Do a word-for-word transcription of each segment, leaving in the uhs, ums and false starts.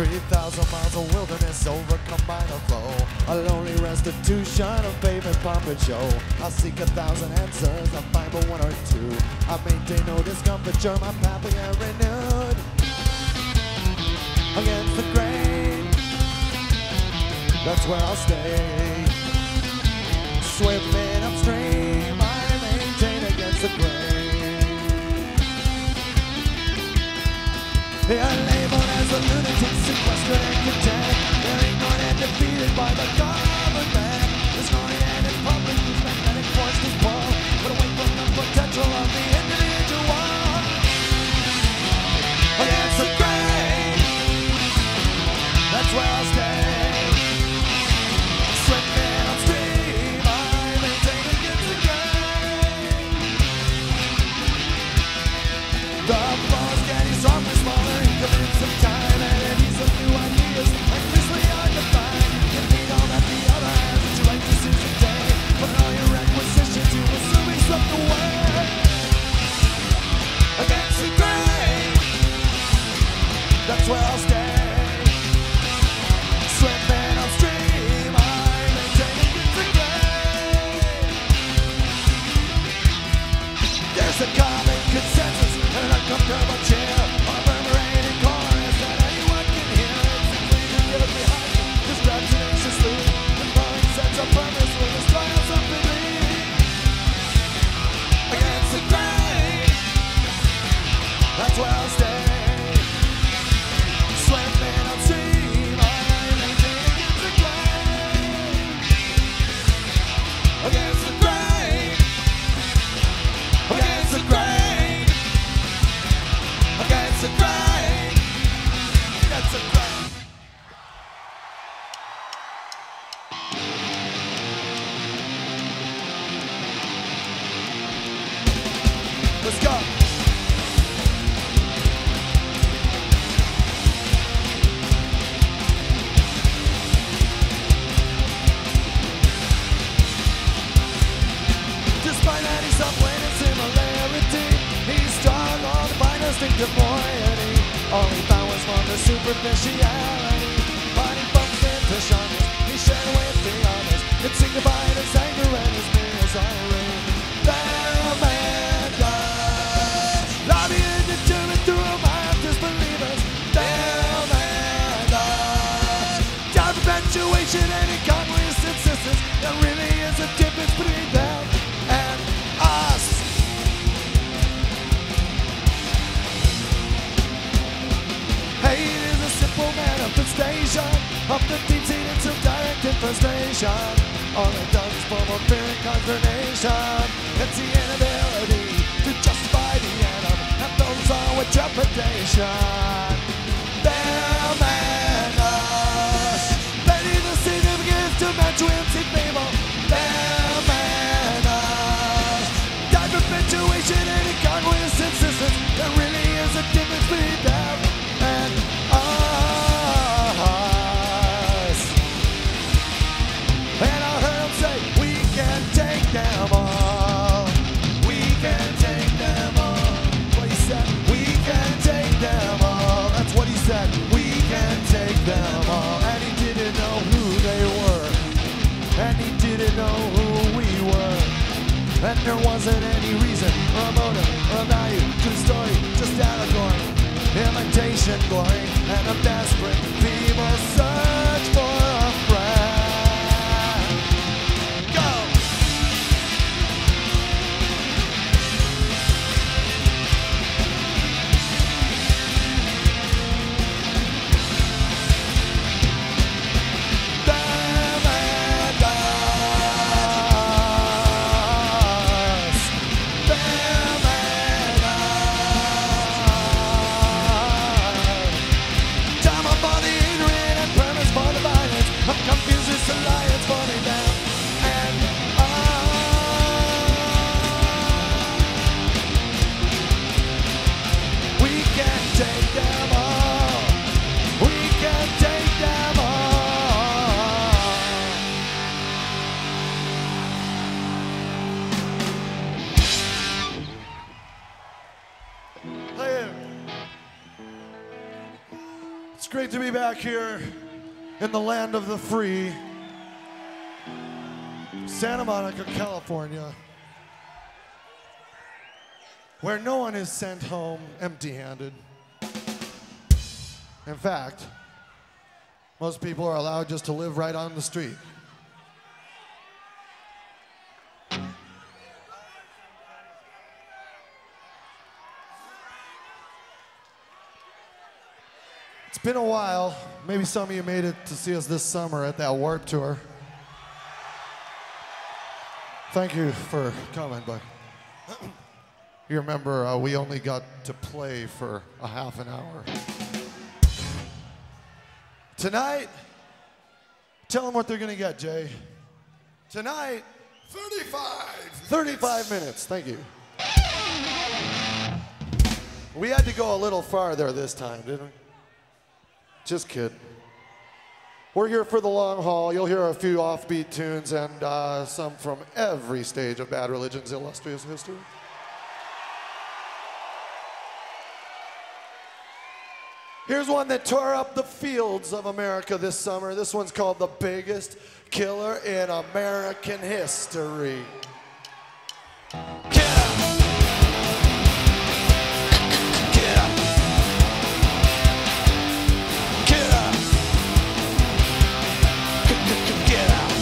three thousand miles of wilderness overcome by the flow. A lonely restitution of pavement pump and show. I seek a thousand answers, I find but one or two. I maintain no discomfiture, my path again renewed. Against the grain, that's where I'll stay. Swimming upstream, I maintain against the grain. They are labeled as a lunatic, sequestered and content. They're ignored and defeated by the government. Destroyed and in public, whose magnetic force is pull. But away from the potential of the individual. Against the grain, that's where I'll stay. Swimming upstream, I maintain against the grain. The flow's getting stronger, smaller, increments of time, and it needs some new ideas, increasingly hard to find. You need all that the other has, but you like to seize the day. Put all your requisitions to assuming slipped away. Against the grain, that's where I'll stay. Swimming upstream, I maintain against the grain. There's a common consensus, an uncomfortable chair, a murmurating chorus that anyone can hear. It's simply to give it behind, distracted anxiously. The falling sense of purpose will destroy us ultimately. Against the grain, that's where I'll stay. Swimming upstream, I maintain against the grain. Against the grain, against the grain, against the grain, against the grain. Let's go. Despite any subplane and similarity, he's strong on the fine instinctive moiety. All he found was from the superficiality. Finding bumps into sharpness, he shared with the others. It signified his anger and his misery. There man does, lobbying determined through a mind of disbelievers. There man does, job perpetuation and incongruous insistence. There really is a difference between them and us. Hate is a simple manifestation of the deep-seated self-directed frustration. All it does is form of fear and consternation. It's the inability to justify the atom and those all with trepidation. They're man us. They need the significance to match whimsy fable. They're man us. Die perpetuation and incongruous insistence. There really is a difference between them and us. And I heard him say, we can take them all. We can take them all. What he said, we can take them all. That's what he said, we can take them all. And he didn't know who they were. And he didn't know who we were. And there wasn't any reason or a motive or a value to the story, just allegory, imitation glory, and a desperate people search for a friend. Go! Them and us. Them and us. Time for the ignorant and premise for the violent. great to be back here in the land of the free, Santa Monica, California, where no one is sent home empty-handed. In fact, most people are allowed just to live right on the street. It's been a while. Maybe some of you made it to see us this summer at that Warped Tour. Thank you for coming, but you remember uh, we only got to play for a half an hour. Tonight, tell them what they're gonna get, Jay. Tonight, thirty-five. thirty-five minutes, thank you. We had to go a little farther this time, didn't we? Just kidding. We're here for the long haul. You'll hear a few offbeat tunes and uh, some from every stage of Bad Religion's illustrious history. Here's one that tore up the fields of America this summer. This one's called The Biggest Killer in American History. Get up! Get up! Get up! Get up!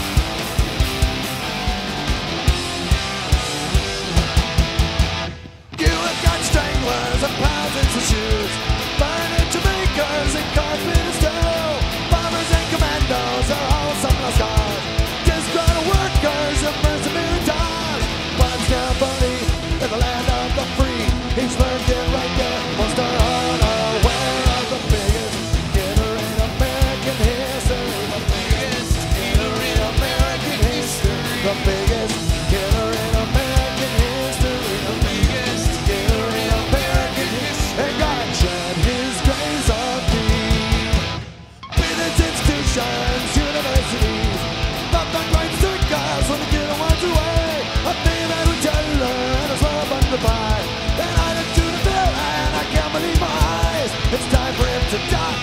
You have got stranglers and thousands of shoes, furniture makers and carpenters too. Bombers and commandos are all some lost cause. Disgruntled workers and mercenary dogs. What's now funny in the land of the free? He's learned it right there. Most are unaware of the biggest killer in American history. The biggest killer in American history. The biggest killer in American history. The biggest killer in American history. And God shed his grace on thee. With its institutions, universities, not the great circus when the killer wants away. A thing that would tell her and a slow bun to buy. Then I look to the bill and I can't believe my eyes. It's time for him to die.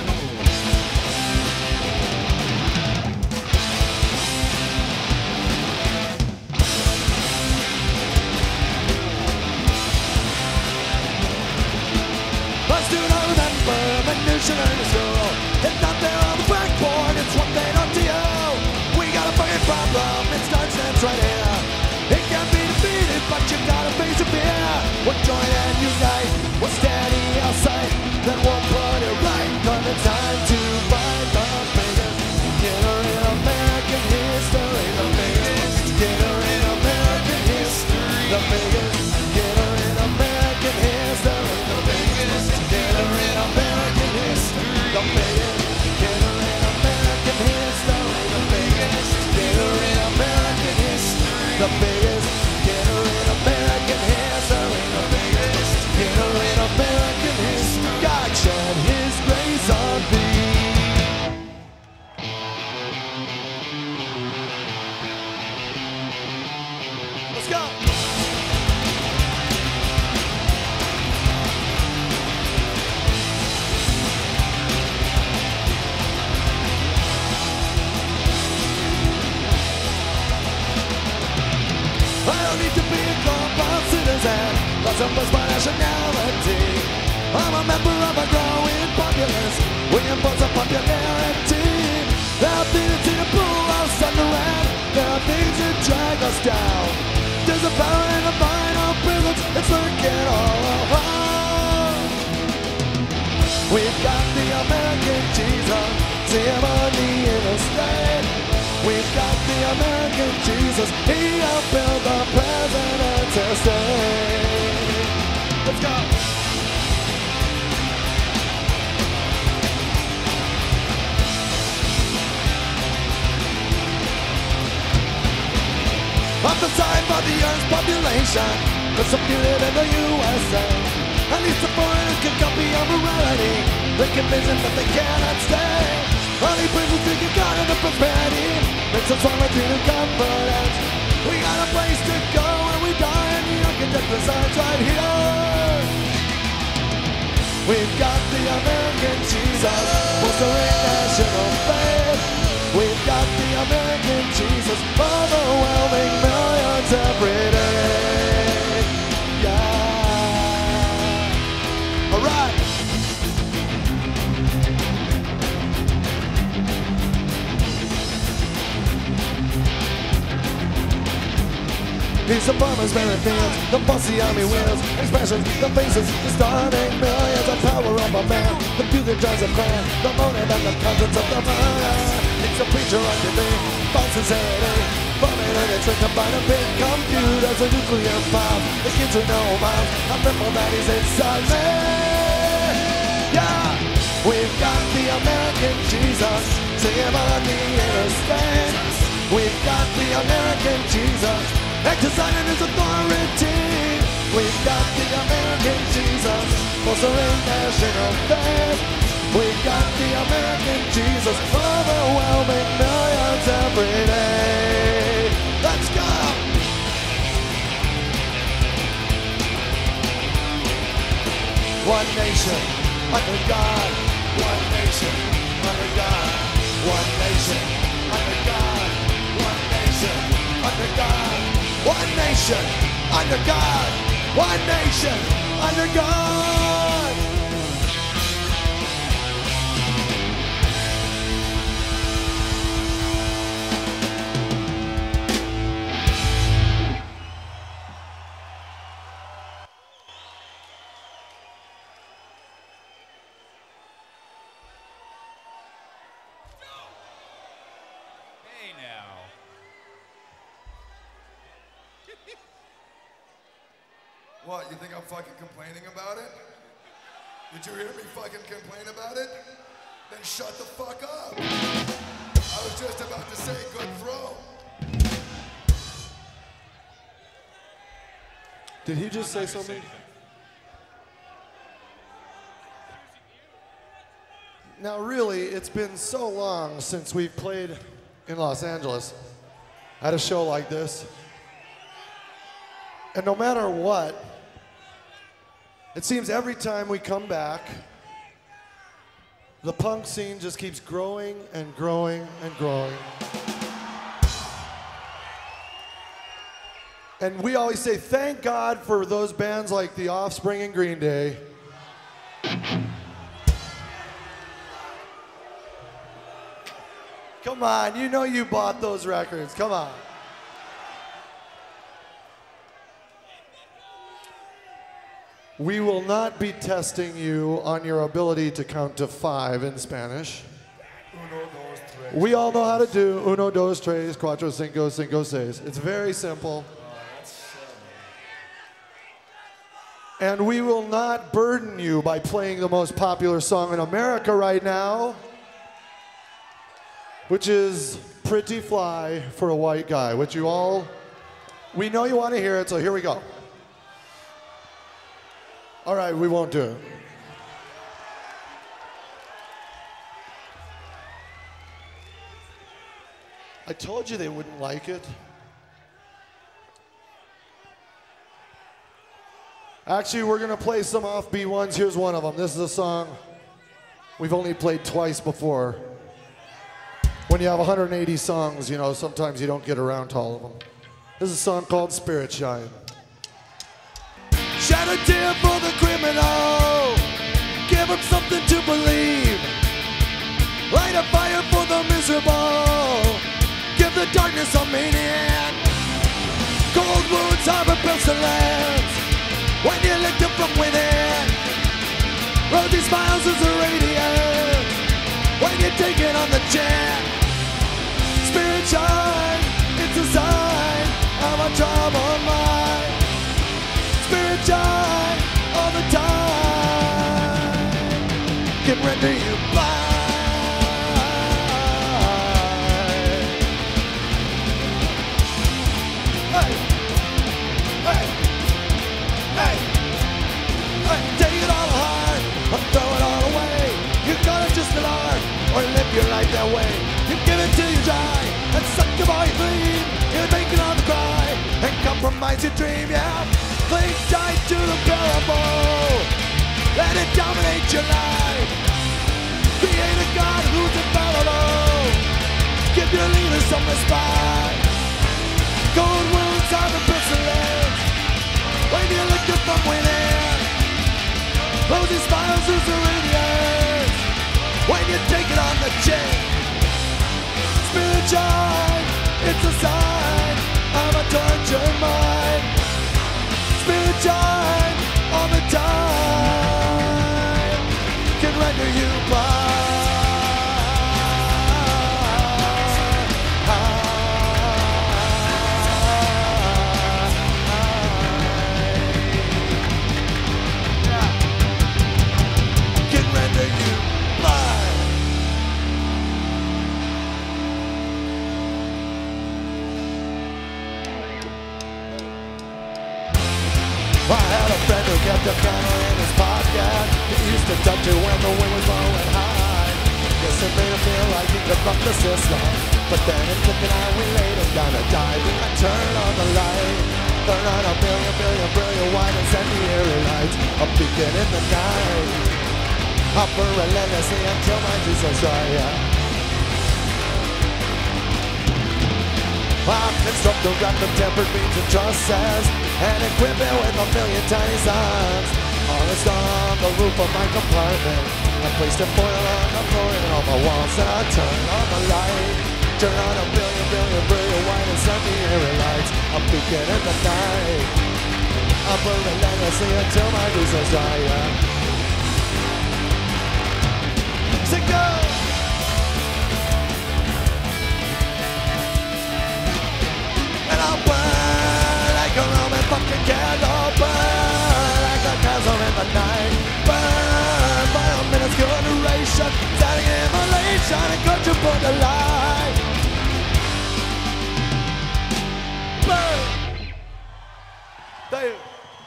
Let's do not remember minutia in the school. It's not there on the blackboard, it's what they don't to you. We got a fucking problem, it starts and ends right here. It can't be defeated, but you gotta face a fear. We'll join and unite, we'll steady our sight, then we'll put it right. Cause it's time to find the biggest killer in American history. The biggest killer in American history. The biggest killer in American history. The biggest killer in American history. The biggest killer in American history. The biggest killer in American history. The biggest killer in American history. The biggest killer in American history. God shed his grace on thee. Let's go. I don't need to be a global citizen, but some was my nationality. I'm a member of a growing populace. We impose a popularity. There are things in the pool of sunderland. There are things that drag us down. There's a power in the mind of privilege. It's lurking all around. We've got the American Jesus, ceremony in a state. We've got the American Jesus, he helped build the president's estate. Let's go. I'm the sign for the Earth's population, cause some live in the U S A. At least the foreigners can copy our morality. They can visit but they cannot stay. Only people think you got enough prosperity. Makes us all like in confidence. We got a place to go and we die, and the architect resides right here. We've got the American Jesus. fostering national faith. We've got the American Jesus, overwhelming millions every day. Yeah. All right. These are bombers, marathons, the bossy army wheels, expressions, the faces, the starting millions, the power of a man, the few that drives a man, the motive and the contents of the mind. It's a preacher on T V, false sincerity, bombing and it's written by the big computers, a nuclear bomb, the kids who know mom, a ripple that is inside me. Yeah, we've got the American Jesus, sing him on the interstate. We've got the American Jesus, exercising his authority. We've got the American Jesus, fostering national faith. We've got the American Jesus, overwhelming millions every day. Let's go! One nation, under God. One nation, under God. One nation, under God. One nation, under God. One nation, under God. One nation, under God. Hey now. What, you think I'm fucking complaining about it? Did you hear me fucking complain about it? Then shut the fuck up. I was just about to say good throw. Did he just say something? Now really, it's been so long since we've played in Los Angeles at a show like this. And no matter what, it seems every time we come back, the punk scene just keeps growing and growing and growing. And we always say, thank God for those bands like The Offspring and Green Day. Come on, you know you bought those records, come on. We will not be testing you on your ability to count to five in Spanish. Uno, dos, tres. We all know how to do uno, dos, tres, cuatro, cinco, cinco, seis. It's very simple. And we will not burden you by playing the most popular song in America right now, which is Pretty Fly for a White Guy, which you all, we know you want to hear it, so here we go. All right, we won't do it. I told you they wouldn't like it. Actually, we're gonna play some offbeat ones. Here's one of them. This is a song we've only played twice before. When you have one hundred eighty songs, you know, sometimes you don't get around to all of them. This is a song called Spirit Shine. Shed a tear for the criminal, give him something to believe. Light a fire for the miserable, give the darkness a meaning. Cold wounds harbor pestilence, when you lick them from within. Rosy smiles as a radiance, when you take it on the chin. Spirit shine, it's a sign of a troubled mind. Spirit shine all the time, can render you blind. Hey, hey, hey, hey, take it all hard, or throw it all away. You gotta just learn, or live your life that way. You give it till you dry, and suck your body clean. You make it on the cry, and compromise your dream, yeah. Cling tight to the parable, let it dominate your life. Create a God who's infallible. Give your leaders some respect. Gold wounds are the pestilence. When you lick it from within, rosy smiles lose the radiance. When you take it on the chin, spirit shine, it's a sign of a tortured mind. Spirit shine all the time can render you blind. Can render you blind. I had a friend who kept a piano in his pocket. He used to touch it when the wind was blowing high. Guess it made him feel like he could rock the system. But then it took an hour, we laid him down to die. Then I turned on the light, turn on a billion, billion, brilliant white incendiary lights. A beacon in the night. I burn relentlessly until my juice is dry, yeah. I construct a rack of tempered beams and trusses and equip it with a million tiny signs. All is on the roof of my compartment. I placed a foil on the floor and on my walls, and I turn on the light. Turn on a billion, billion, brilliant white incendiary lights. A beacon in the night. I burn relentlessly until my juice is dry, yeah. Sing go! I'll burn like a Roman fucking candle. Burn like a candle in the night. Burn by a minuscule duration. Standing immolation and culture for the light. Burn. There.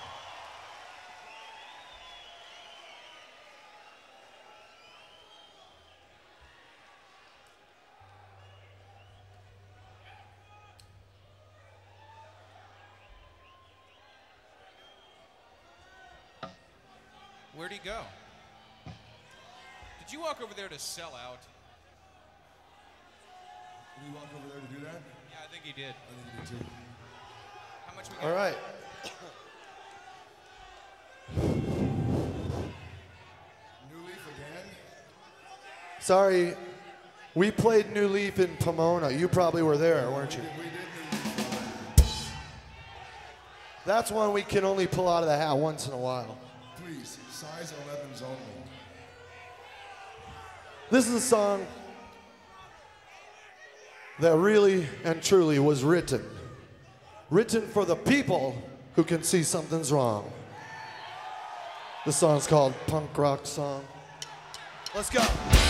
Where'd he go? Did you walk over there to sell out? Did you walk over there to do that? Yeah, I think he did. I think you did too. How much we got? All right. New Leaf again? Sorry, we played New Leaf in Pomona. You probably were there, weren't you? We did, we did New Leaf. That's one we can only pull out of the hat once in a while. Please, size elevens only. This is a song that really and truly was written. Written for the people who can see something's wrong. This song's called Punk Rock Song. Let's go.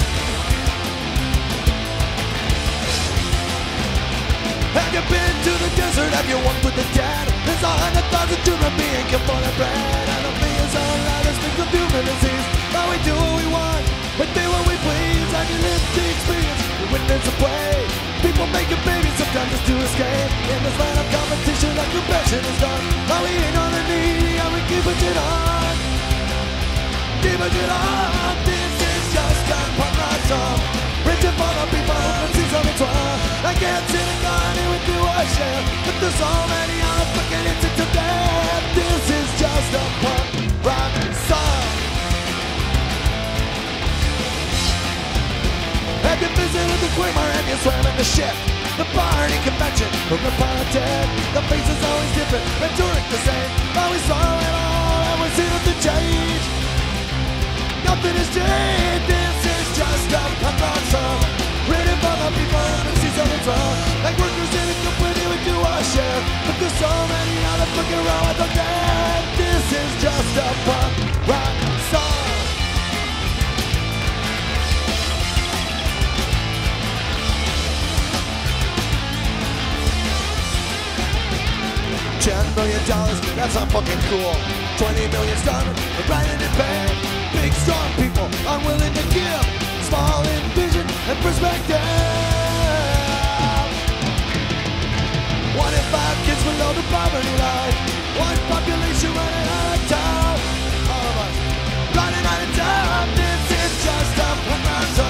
Have you been to the desert? Have you walked with the dead? There's a hundred thousand children being killed for their bread. And the millions of lives think of human disease. Now we do what we want, we do what we please. And you live the experience, you witness and pray. People making babies sometimes just to escape. In this land of competition, like compassion is done. Now we ain't on the needy, and we keep it on. Keep it on. This is just a punk rock song. Written for the people who can see something's wrong. I can't see the gun and we do our share, but there's so many other fucking incidents of death. This is just a punk rock song. Have you visited the Quamer? Have you swam in the ship? The Barney Convention from the Pontet. The face is always different, rhetoric the same. Always saw it all and we see nothing change. Nothing has changed. This is just a punk rock song. Written for the people who can see something's wrong. Like workers in a company, we do our share, but there's so many other fucking wrong with the dead. This is just a punk rock song. Ten million dollars, that's not fucking cool. Twenty million starving, we're writing in pain. Big strong people unwilling to give. Small in vision and perspective. One in five kids below the poverty line. One population running out of town. All of us running out of town. This is just a punk rock song.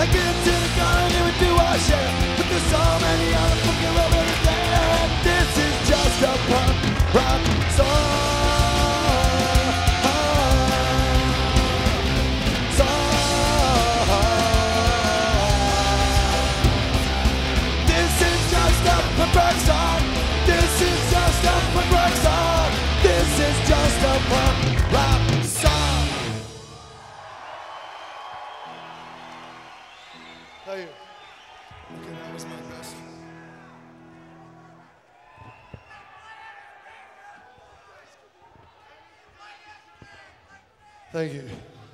I get into the car and we do our share, but there's so many other fucking over there. And this is just a punk rock song. Punk rock song. This is just a punk rock song. This is just a punk rock song. Thank you. Okay, that was my best. Thank you. I can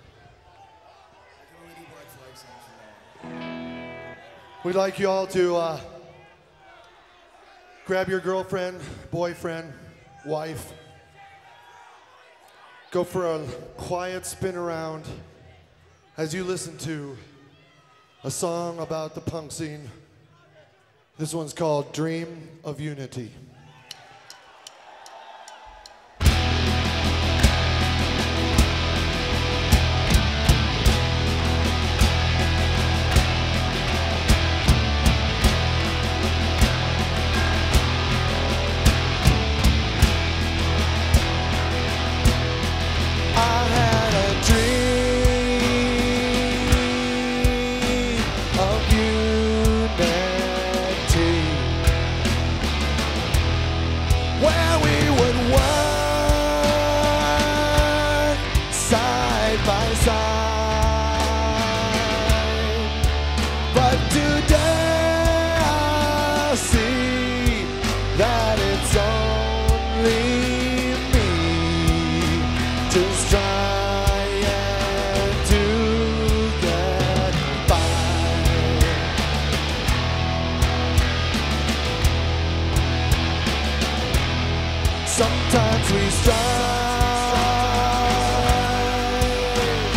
only do Black Flag songs from now on. We'd like you all to uh, grab your girlfriend, boyfriend, wife, go for a quiet spin around as you listen to a song about the punk scene. This one's called Dream of Unity. Sometimes we strive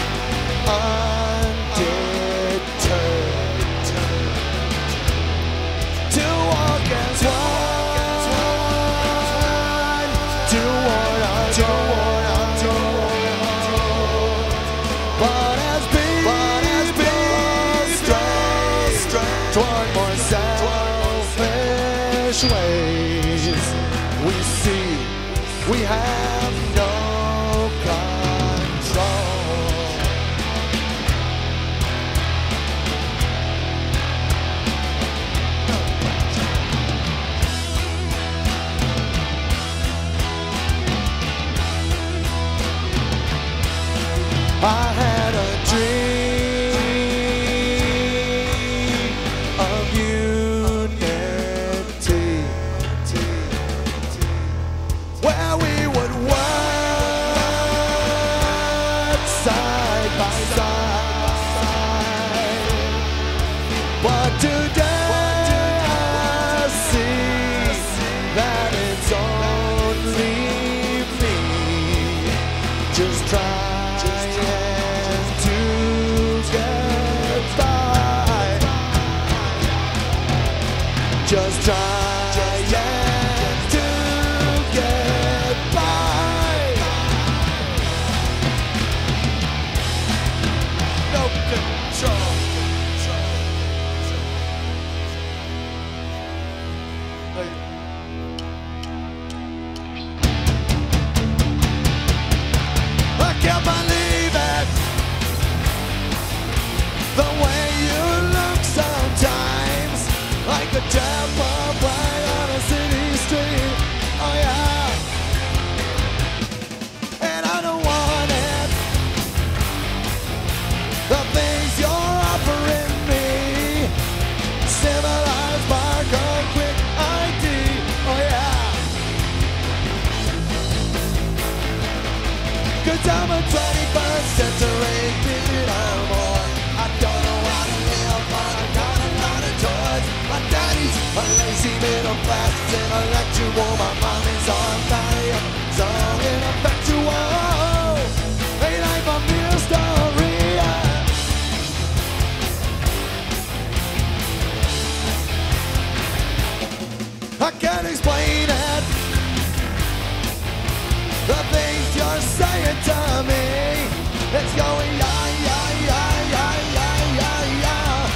undeterred to walk as one toward our goal. But as people stray toward more selfish ways, we see we have no control. I had a dream of unity, where we would work side by side. But today I see that it's only me, just trying to get by, just trying. The jam bomb right on a city street, oh yeah. And I don't want it, the things you're offering me, civilized barcode, quick I D, oh yeah. Cause I'm a twenty-first century kid or more. I don't know how to live, but I got a lot of toys. My daddy's a lazy middle class intellectual. My mom is on fire, so ineffectual. Ain't life a mystery? I can't explain it, the things you're saying to me. It's going yeah, yeah, yeah, yeah, yeah, yeah, yeah.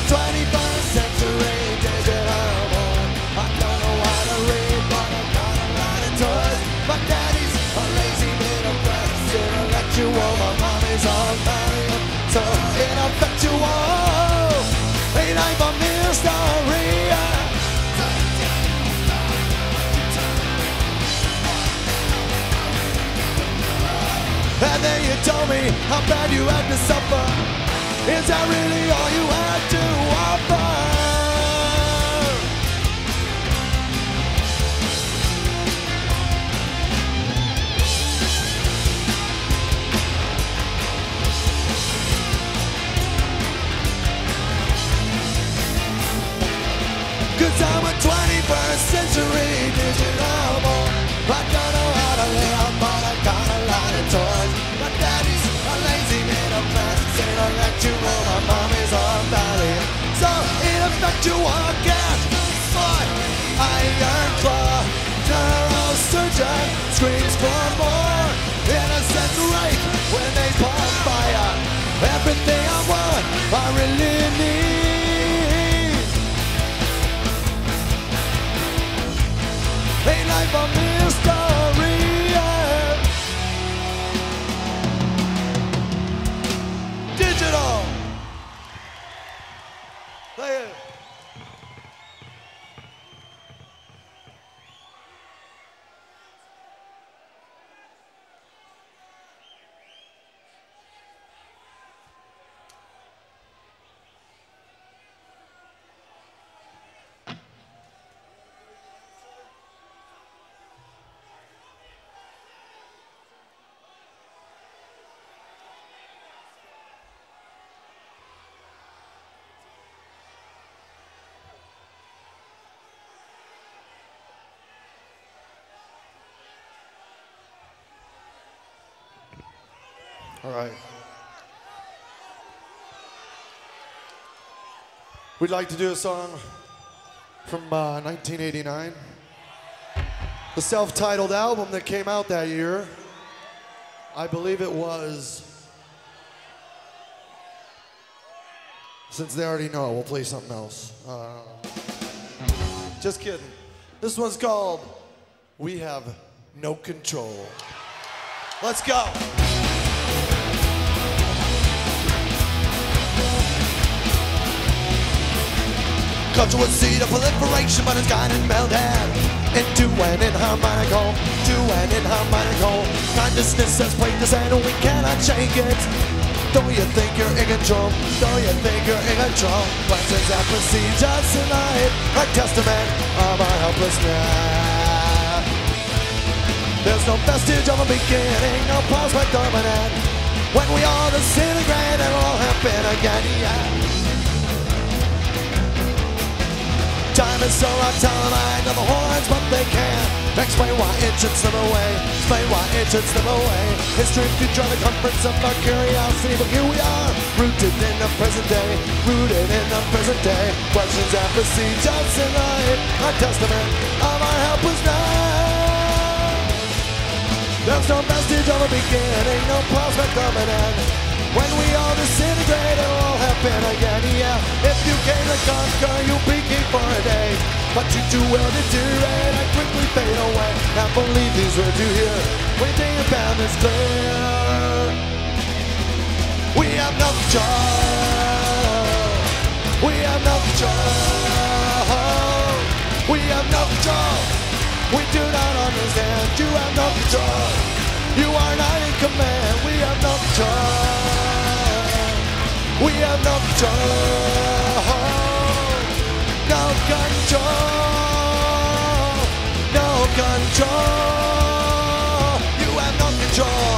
twenty-first century digital boy. I don't know how to read, but I got a lot of toys. My daddy's a lazy middle class intellectual. My mommy's all married, so ineffectual. Ain't I a mystery? And then you told me how bad you had to suffer. Is that really all you had to offer? Cause I'm a twenty-first century digital boy. I don't know how to live, but I got a lot of toys. My daddy's a lazy middle class intellectual. My mommy's on valley, so ineffectual. Gas, foot, iron claw, neurosurgeon screams for more. Innocence right when they pop fire. Everything I want, I really need. Ain't life a mystery? Digital. Play it. All right. We'd like to do a song from uh, nineteen eighty-nine. The self-titled album that came out that year. I believe it was... Since they already know, we'll play something else. Uh, just kidding. This one's called We Have No Control. Let's go. Culture would see the proliferation, but it's gotten melted into an inharmonical, to an inharmonical. Consciousness has played this and we cannot shake it. Don't you think you're in control? Don't you think you're in control? Questions that proceed just tonight, a testament of our helplessness. There's no vestige of a beginning, no prospect of an end. When we all disintegrate, it'll all happen again, yeah. Time is so on teleline of the horns, but they can't explain why it should slip away. Explain why it should slip away. History could draw the comforts of our curiosity, but here we are, rooted in the present day, rooted in the present day. Questions that proceed just tonight, a testament of our helplessness. There's no vestige of a beginning, no prospect of an end. When we all disintegrate, it'll all happen again, yeah. If you came to conquer, you'll be king for a day. But you too will deteriorate and quickly fade away. Now believe these words you hear, when you think about this clear. We have no control. We have no control. We have no control. We do not understand. You have no control. You are not in command. We have no control. We have no control. No control. No control. You have no control.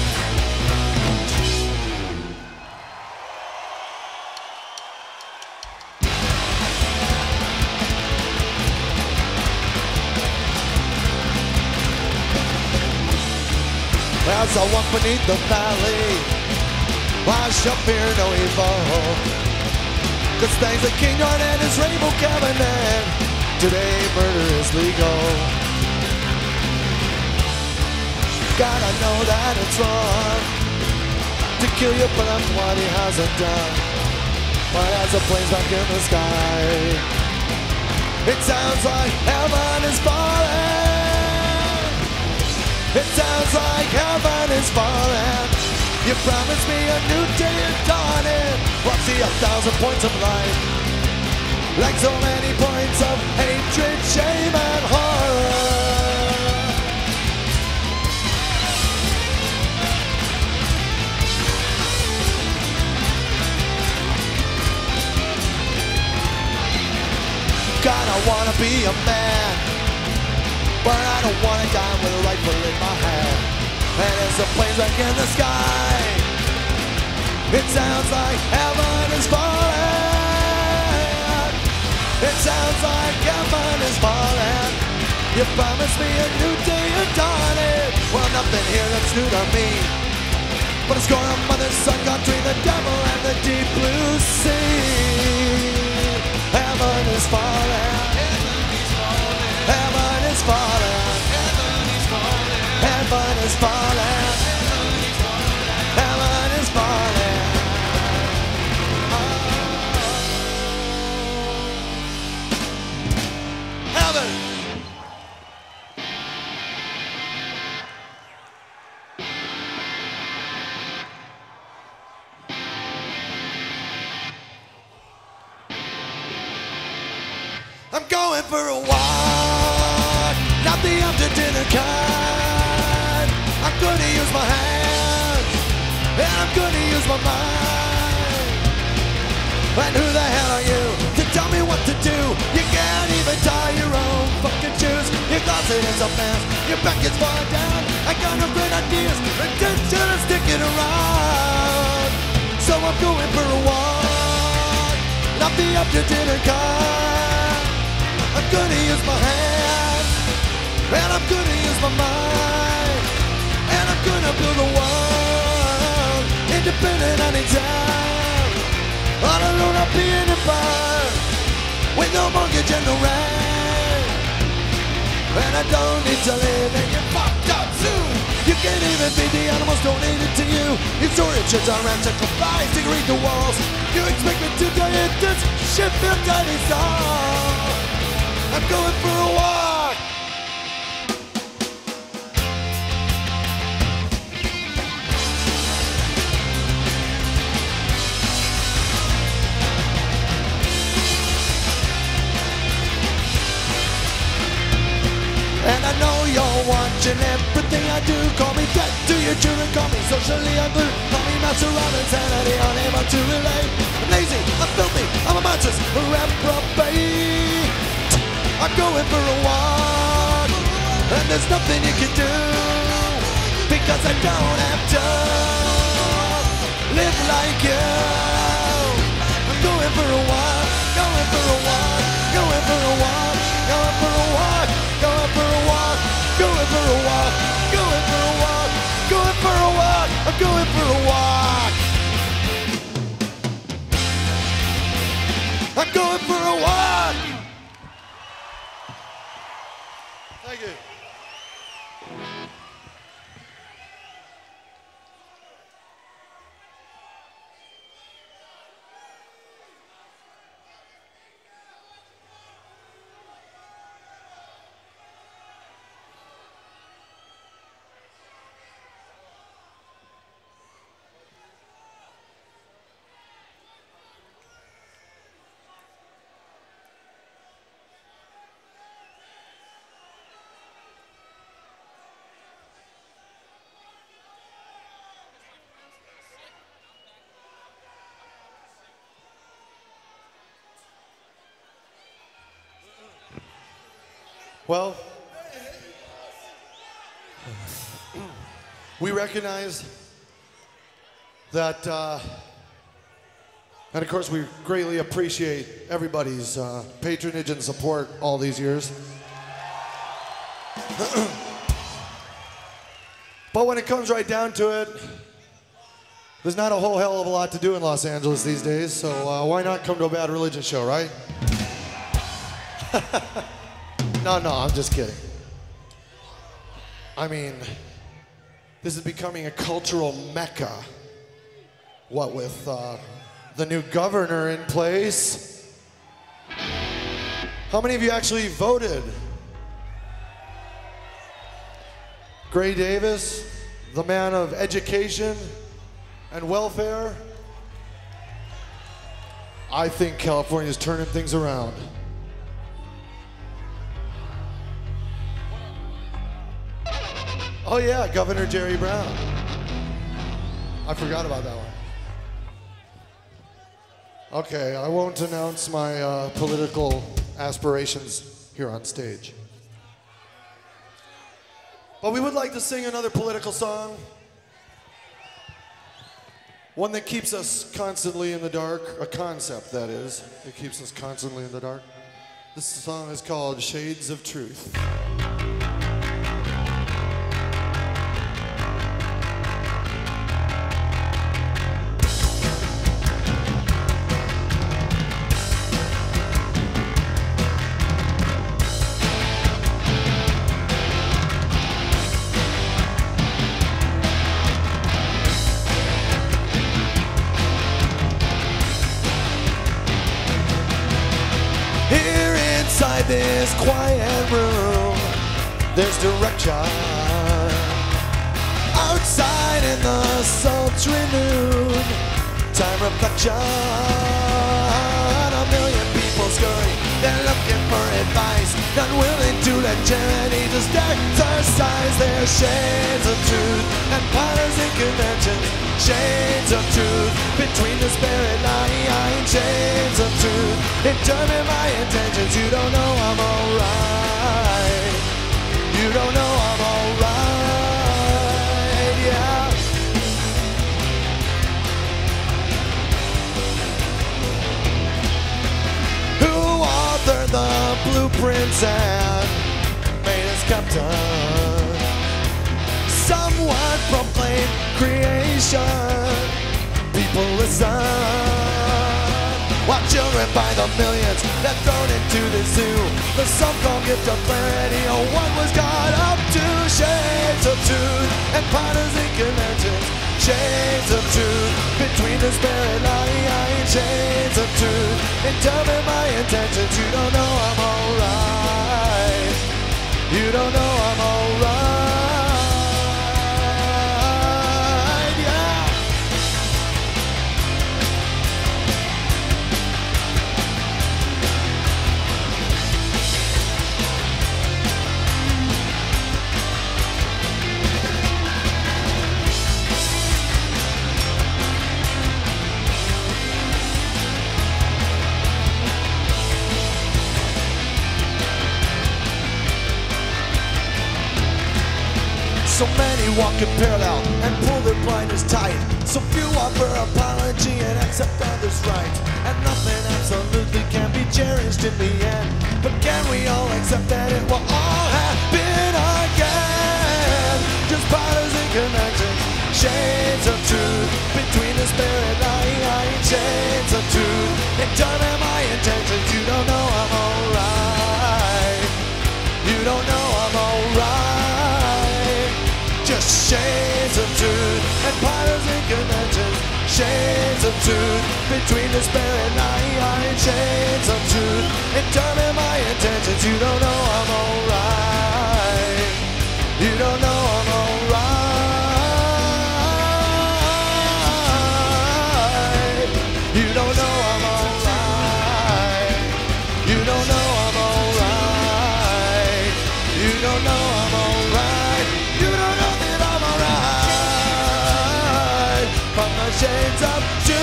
As I walk beneath the valley, I shall fear no evil. Cause thanks to King John and his rainbow cabinet, today murder is legal. God, I know that it's wrong to kill you, but that's what he hasn't done. but as the planes back in the sky, it sounds like heaven is falling. It sounds like heaven is falling. You promised me a new day is dawning. Well, see a thousand points of light, like so many points of hatred, shame, and horror. God, I wanna be a man, but I don't wanna die with a rifle in my hand. And as the planes back in the sky, it sounds like heaven is falling. It sounds like heaven is falling. You promised me a new day is dawning. Well, nothing here that's new to me, but it's going on mother, sun, country, the devil, and the deep blue sea. Heaven is falling. Heaven is falling. Heaven is falling. Heaven is falling. Heaven. I'm going for a walk, not the after dinner kind. I'm gonna use my hands, and I'm gonna use my mind. And who the hell are you to tell me what to do? You can't even tie your own fucking shoes. Your closet is a mess, your back is falling down. I got no great ideas, intention of sticking around. So I'm going for a walk, not the after dinner kind. I'm gonna use my hands, and I'm gonna use my mind, and I'm gonna build a world, independent anytime. All alone I'll be an empire, with no mortgage and no rent. And I don't need to live and you're fucked up soon. You can't even feed the animals donated to you. Your storage sheds are rancid, supplies to read the walls. You expect me to die in this shit-filled tiny song. I'm going for a walk. And I know you're watching everything I do. Call me dead to your children, call me socially unglued. Call me master of insanity, unable to relate. I'm lazy, I'm filthy, I'm a monstrous reprobate. I'm going for a walk, and there's nothing you can do, because I don't have to live like you. I'm going for a walk, going for a walk, going for a walk, going for a walk, going for a walk, going for a walk, going for a walk, going for a walk, I'm going for a walk. I'm going for a walk. Thank you. Well, we recognize that, uh, and of course we greatly appreciate everybody's uh, patronage and support all these years. But when it comes right down to it, there's not a whole hell of a lot to do in Los Angeles these days, so uh, why not come to a Bad Religion show, right? No, no, I'm just kidding. I mean, this is becoming a cultural mecca. What with uh, the new governor in place. How many of you actually voted? Gray Davis, the man of education and welfare. I think California's turning things around. Oh yeah, Governor Jerry Brown. I forgot about that one. Okay, I won't announce my uh, political aspirations here on stage. But we would like to sing another political song. One that keeps us constantly in the dark, a concept that is, that keeps us constantly in the dark. This song is called Shades of Truth. This quiet room, there's direction. Outside in the sultry noon, time reflection. A million people scurry, they're looking for advice, not willing to let charity just exercise their shades of truth and partisan conventions. Shades of truth between despair and lying. Shades of truth determine my intentions. You don't know I'm alright. You don't know I'm alright. Yeah. Who authored the blueprints and made us captain? Someone proclaimed creation. People listen. While children by the millions, they're thrown into the zoo. The so-called gift of clarity, oh, what was God up to? Shades of truth and partisan conventions. Shades of truth between despair and lying. Shades of truth determine my intentions. You don't know I'm alright. You don't know I'm alright. So many walking parallel and pull their blinders tight. So few offer apology and accept others' right. And nothing absolutely can be cherished in the end. But can we all accept that it will all happen again? Just partisan connections, shades of truth between despair and lying. Shades of truth determine my intentions. You don't know I'm alright. You don't know I'm alright. Just shades of truth and partisan conventions. Shades of truth between despair and lying. Shades of truth determine my intentions. You don't know I'm alright. You don't know I'm alright. You don't know I'm alright. You don't know I'm alright. You don't know I'm alright. You don't know that I'm alright. From the shades of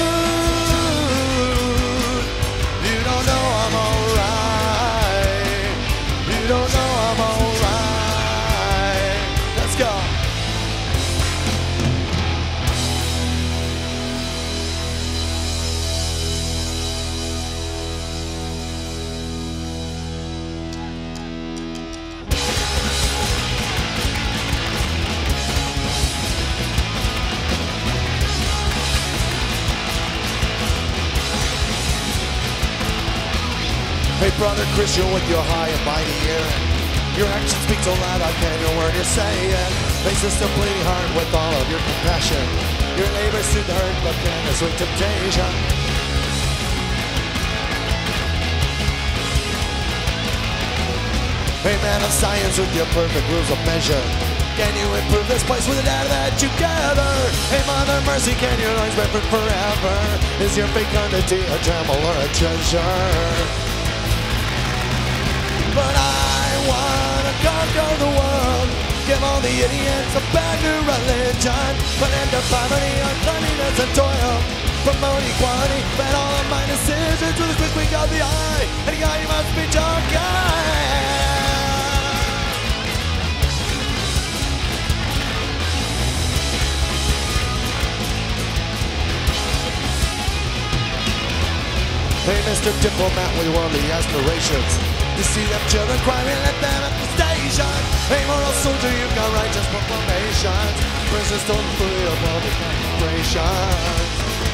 truth. You don't know I'm alright. You don't know I'm alright. Let's go. Hey brother Christian, with your high and mighty ear, your actions speak so loud I can't hear a word you're saying. Face us a bleeding heart with all of your compassion. Your neighbors soon hurt but then a sweet temptation. A man of science with your perfect rules of measure. Can you improve this place with the data that you gather? Hey, Mother Mercy, can your lungs be for forever? Is your fecundity a tremble or a treasure? But I wanna conquer the world. Give all the idiots a bad new religion. Put end to poverty, uncleanliness, and toil. Promote equality, ban all of my decisions with a quick wink of the eye. And God, you must be joking. Hey, Mister Diplomat with worldly aspirations. You see them children crying, let them at the station. Hey, moral soldier, you've got righteous proclamations. Prisoners don't fully above the concentrations.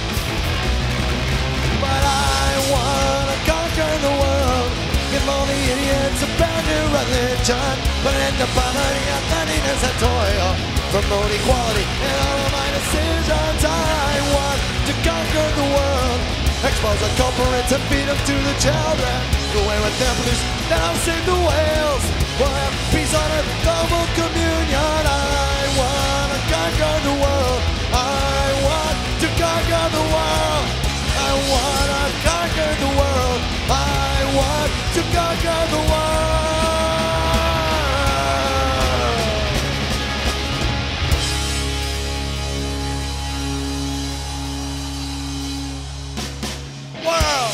But I wanna conquer the world. Give all the idiots a brand new religion. Put an end to poverty, uncleanliness, and toil. Promote equality in all of my decisions. I want to conquer the world. Expose the culprits and feed them to the children. Go away with them, please, then I'll save the whales. We'll have peace on earth, global communion. I want to conquer the world. I want to conquer the world. I want to conquer the world. I want to conquer the world. World.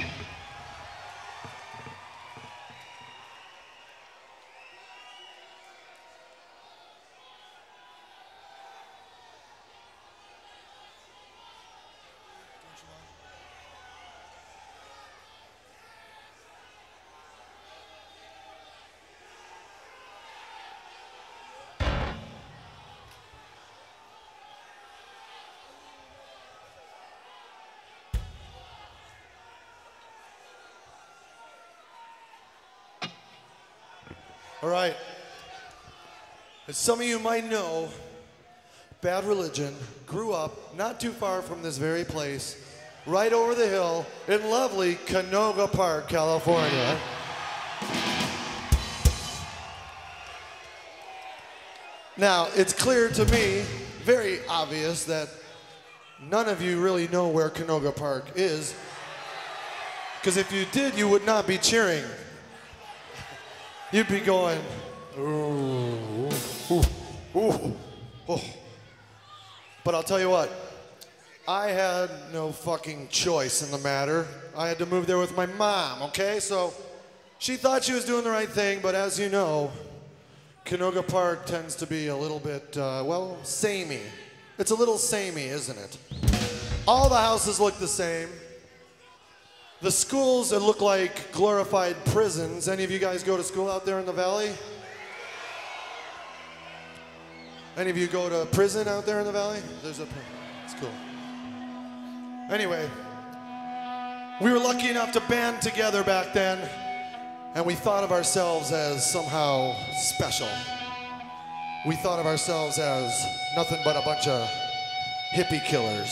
All right. As some of you might know, Bad Religion grew up not too far from this very place, right over the hill in lovely Canoga Park, California. Now, it's clear to me, very obvious, that none of you really know where Canoga Park is, because if you did, you would not be cheering. You'd be going, ooh, ooh, ooh, ooh. But I'll tell you what, I had no fucking choice in the matter. I had to move there with my mom, okay? So she thought she was doing the right thing, but as you know, Canoga Park tends to be a little bit, uh, well, samey. It's a little samey, isn't it? All the houses look the same. The schools that look like glorified prisons. Any of you guys go to school out there in the valley? Any of you go to prison out there in the valley? There's a prison. It's cool. Anyway, we were lucky enough to band together back then, and we thought of ourselves as somehow special. We thought of ourselves as nothing but a bunch of hippie killers.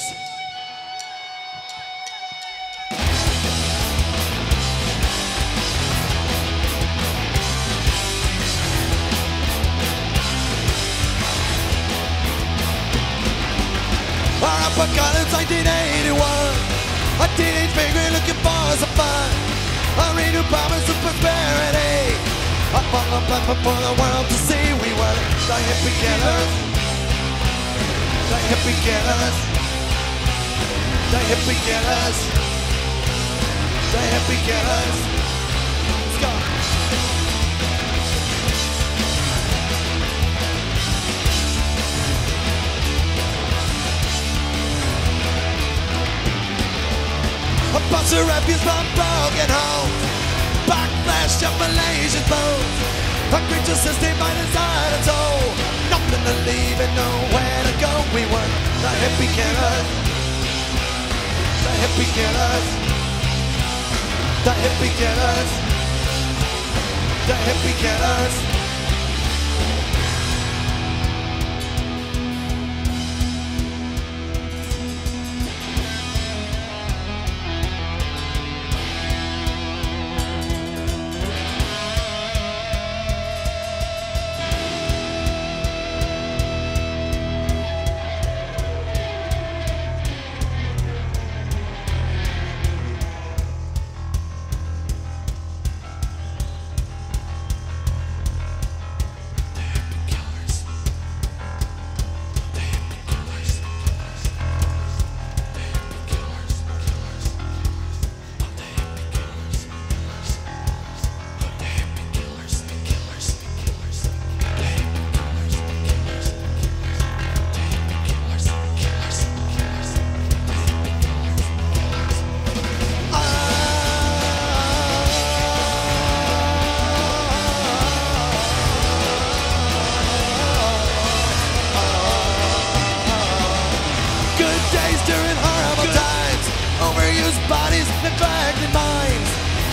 Apocalypse nineteen eighty-one. A teenage vagrant looking for some fun. A renewed promise of prosperity. Up on the platform for the world to see. We were the hippie killers. The hippie killers. The hippie killers. The hippie killers. Let's go. A bunch of refuse from broken homes. Backlash of Malaysian bones. A creature system by design and soul. Nothing to leave and nowhere to go. We were the hippie killers. The hippie killers. The hippie killers. The hippie killers.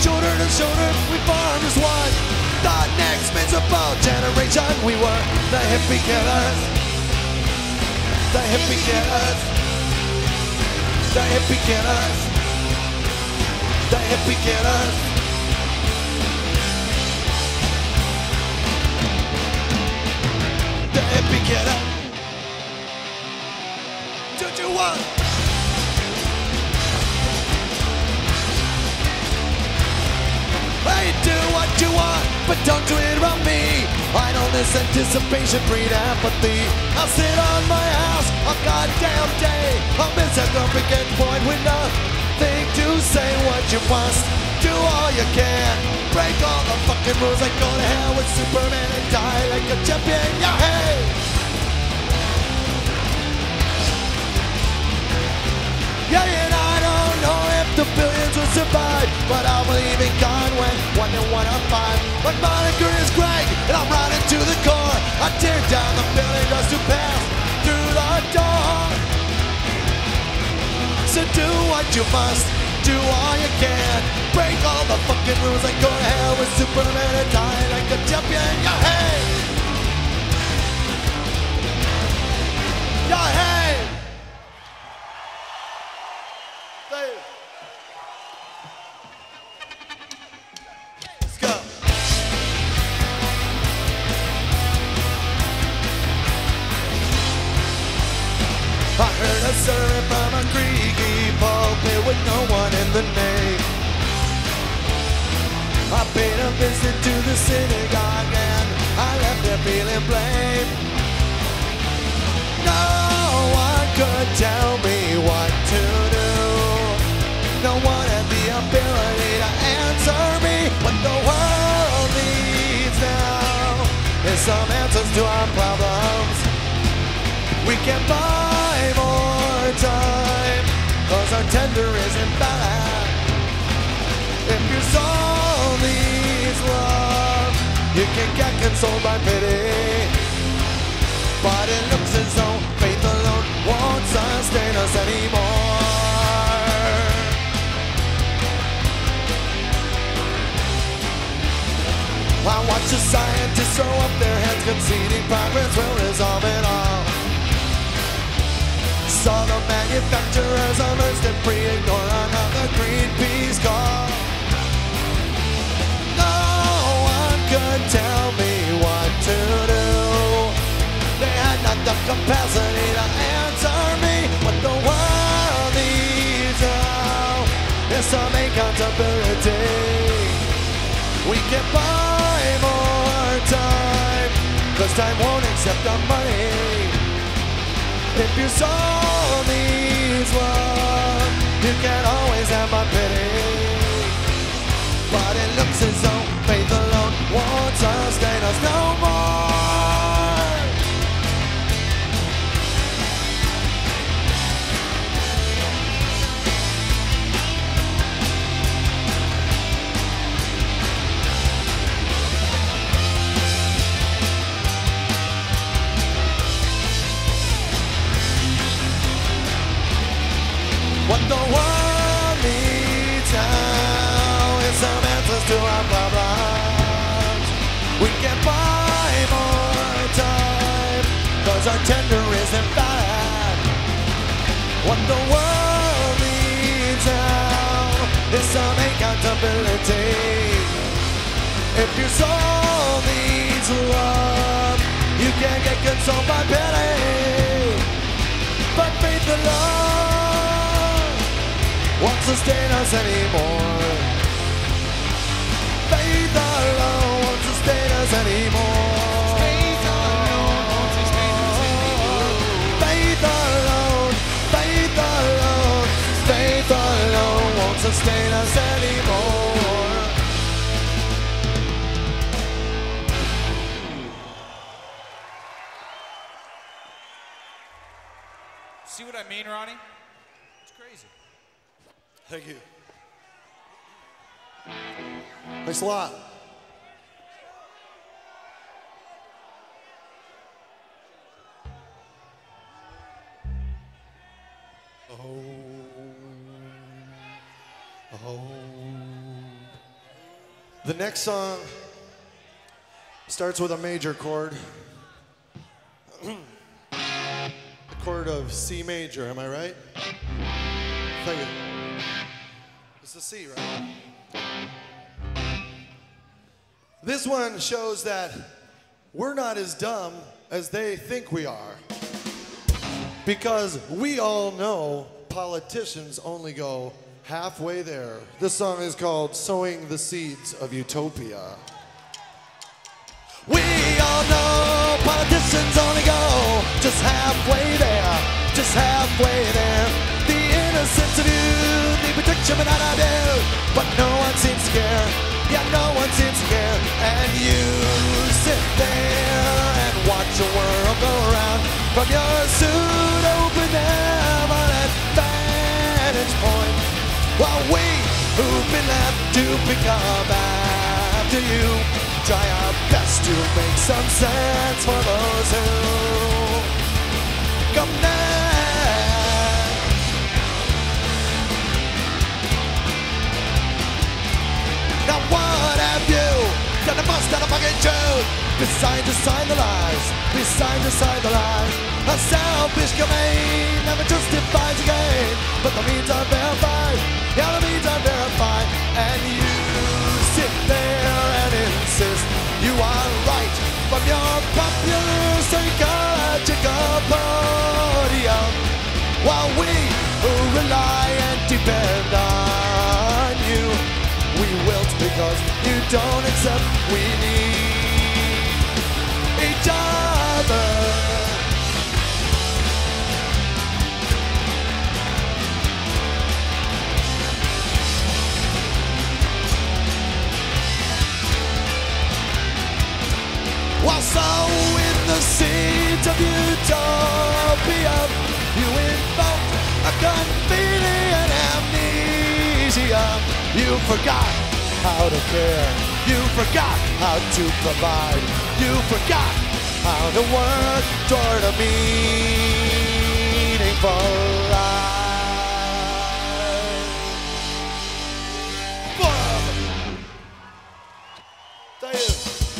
Shoulder to shoulder, we formed as one. The next miserable generation. We were the hippie killers. The hippie killers. The hippie killers. The hippie killers. The hippie killer. Do you want? Hey, do what you want, but don't do it around me. Idleness, anticipation, breed apathy. I'll sit on my ass a goddamn day. I'll miss a significant point with nothing to say. What you must, do all you can. Break all the fucking rules and go to hell with Superman and die like a champion. Yeah, hey! Yeah, and I don't know if the billions will survive, but I'll believe in God when one and one are five. My moniker is Greg, and I'm riding to the core. I tear down the building just to pass through the door. So do what you must, do all you can. Break all the fucking rules and go to hell with Superman and die like a champion. Yeah, hey! Yeah, hey! Let's go. I heard a sermon from a creaky pulpit with no one in the name. I paid a visit to the synagogue and I left there feeling blame. No one could tell me what to do. No one had the ability to answer me. What the world needs now is some answers to our problems. We can buy more time, cause our tender isn't bad. If your soul needs love, you can get consoled by pity. But it looks as though faith alone won't sustain us anymore. I watch the scientists throw up their hands, conceding progress will resolve it all. Saw the manufacturers immersed in pre-ignore another Greenpeace call. No one could tell me what to do. They had not the capacity to answer me. What the world needs now is some accountability. We can buy more time, cause time won't accept our money. If your soul needs love, you can always have my pity. But it looks as though faith alone won't sustain us no more. What the world needs now is some answers to our problems. We can buy more time, cause our tender isn't bad. What the world needs now is some accountability. If your soul needs love, you can get consoled by pity. But faith and love won't sustain us anymore. Faith alone won't sustain us anymore. Faith alone won't sustain us anymore. Faith alone, faith alone, faith alone won't sustain us anymore. See what I mean, Ronnie? It's crazy. Thank you. Thanks a lot. Oh, oh, The next song starts with a major chord. The chord of C major, am I right? Thank you. It's a C, right? This one shows that we're not as dumb as they think we are. Because we all know politicians only go halfway there. This song is called Sowing the Seeds of Utopia. We all know politicians only go just halfway there, just halfway there. The innocents of you need protection, but not I do. But no one seems scared, yeah, no one seems scared. And you sit there and watch the world go around from your pseudo-benevolent vantage point, while we who've been left to pick up after you try our best to make some sense for those who come next. Now what have you done the most out of fucking truth? Besides decide the lies, besides decide the lies. A selfish domain never justifies a gain, but the means are verified, yeah, the means are verified. And you sit there and insist you are right from your popular psychological podium, while we who rely and depend on you, we wilt because you don't accept we need each other. While sowing the seeds of utopia, you invoke a convenient amnesia. You forgot how to care, you forgot how to provide, you forgot how to work toward a meaningful life. Boom! Thank you.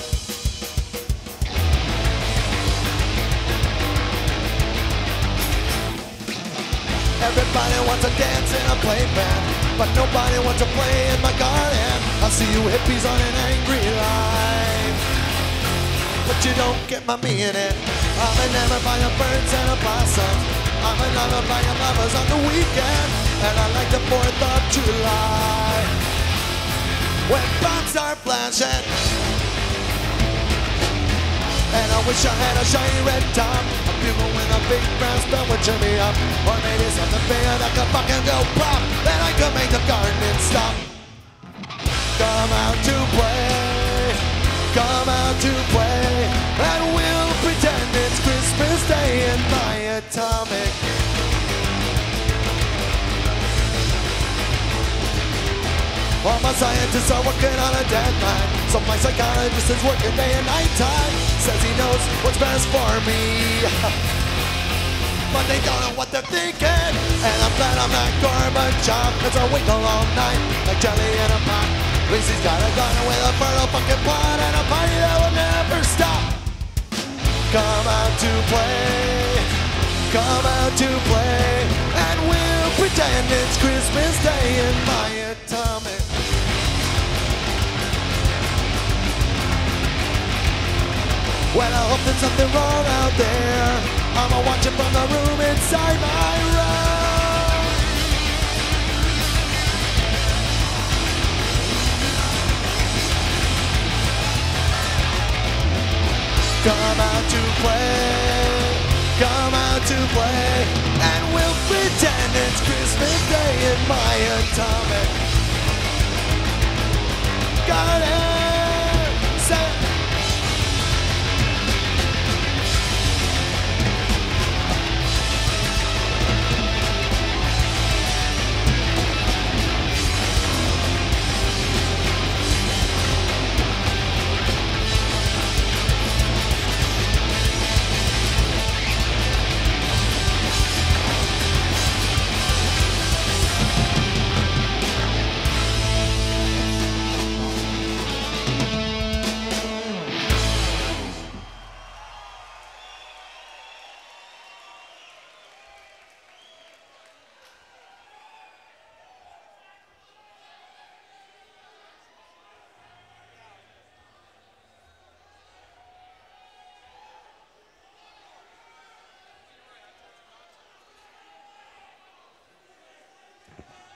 Everybody wants to dance in a playpen, but nobody wants to play in my garden. I see you hippies on an angry line, but you don't get my meaning. I'm enamored by the birds and the blossoms. I'm enamored by your lovers on the weekend, and I like the fourth of July when bombs are flashing. And I wish I had a shiny red top, a bugle with a big brass bell would cheer me up, or maybe something bigger that could fucking go pop, then I could make the garden stop. Come out to play, come out to play, and we'll pretend it's Christmas Day in my atomic. All my scientists are working on a deadline, so my psychologist is working day and night time. Says he knows what's best for me, but they don't know what they're thinking. And I'm glad I'm not Gorbachev, cause I wait all night like jelly in a pot. At least he's got a gun with a fertile fucking plot and a party that will never stop. Come out to play, come out to play, and we'll pretend it's Christmas Day in my atomic. Well, I hope there's nothing wrong out there. I'ma watch it from the room inside my room. Come out to play, come out to play, and we'll pretend it's Christmas Day in my atomic garden. Say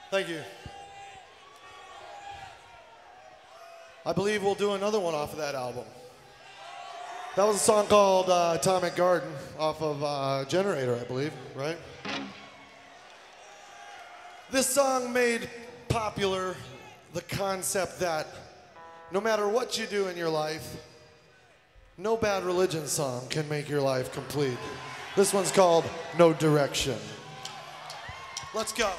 Thank you. I believe we'll do another one off of that album. That was a song called uh, Atomic Garden off of uh, Generator, I believe, right? This song made popular the concept that no matter what you do in your life, no Bad Religion song can make your life complete. This one's called No Direction. Let's go.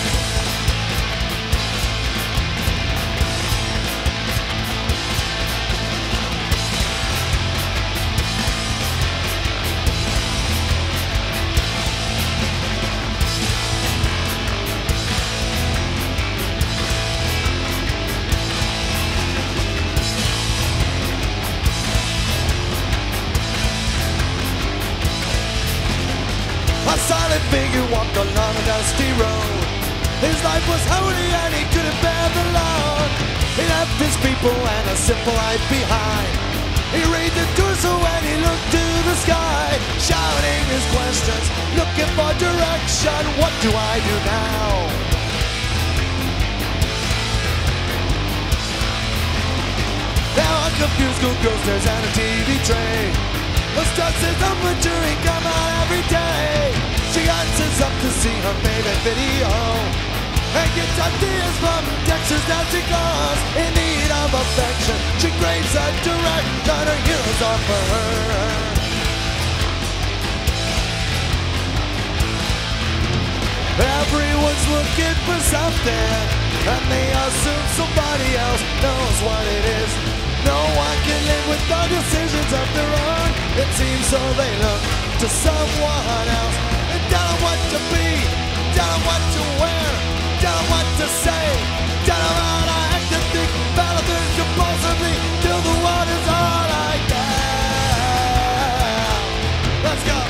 A silent figure walked along a dusty road. His life was holy and he couldn't bear the load. He left his people and a simple life behind. He raised the torso and he looked to the sky, shouting his questions, looking for direction. What do I do now? Now a confused schoolgirl stares at a T V tray. The stress is up with jury come out every day. She answers up to see her favorite video and gets ideas from Dexter's dancing cars. In need of affection, she craves a direction. Her heroes are for her. Everyone's looking for something, and they assume somebody else knows what it is. No one can live with the decisions of their own. It seems so they look to someone else and tell them what to be, tell them what to wear, tell them what to say, tell them how to act and think, battle things compulsively till the world is all like that. Let's go.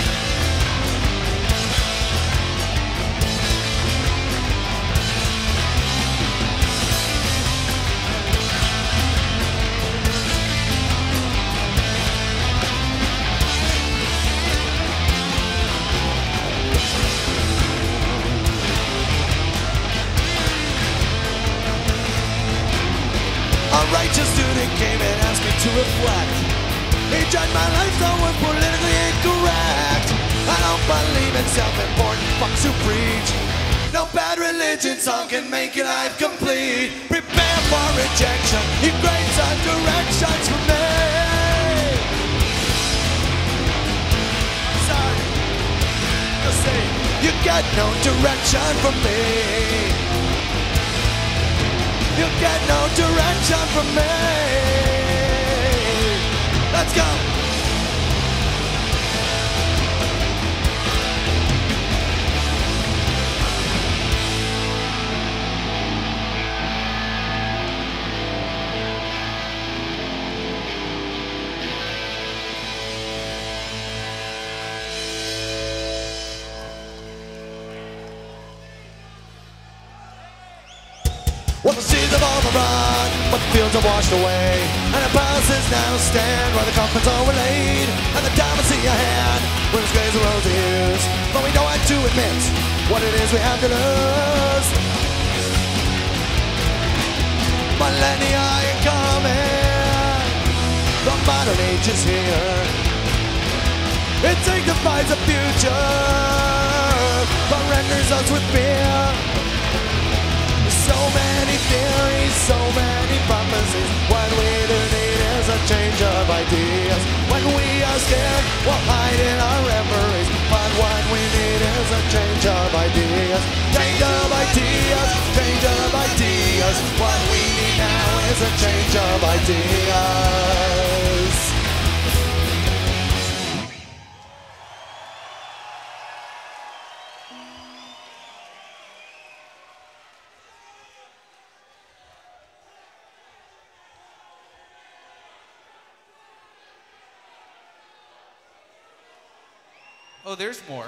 A righteous student came and asked me to reflect. He judged my lifestyle was politically incorrect. I don't believe in self-important fucks who preach. No Bad Religion song can make your life complete. Prepare for rejection. He grades on directions for me. I'm sorry. Just say, you got no direction from me. You get no direction from me. Let's go. Well, the seas have all run, but the fields are washed away, and the palaces now stand where the coffins are laid, and the diamonds see your hand with its grays and rosy hues. But we don't want to admit what it is we have to lose. Millennia are coming, the modern age is here. It signifies the future, but renders us with fear. So many theories, so many prophecies. What we do need is a change of ideas. When we are scared, we'll hide in our reveries. But what we need is a change of ideas. Change of ideas, change of ideas. What we need now is a change of ideas. Oh, there's more.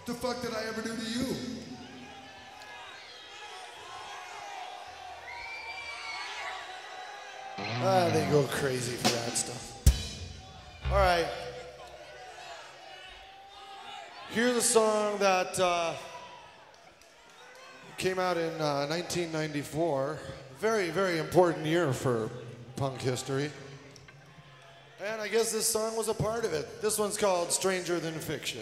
What the fuck did I ever do to you? Ah, they go crazy for that stuff. All right. Here's a song that uh, came out in uh, nineteen ninety-four. Very, very important year for punk history. And I guess this song was a part of it. This one's called Stranger Than Fiction.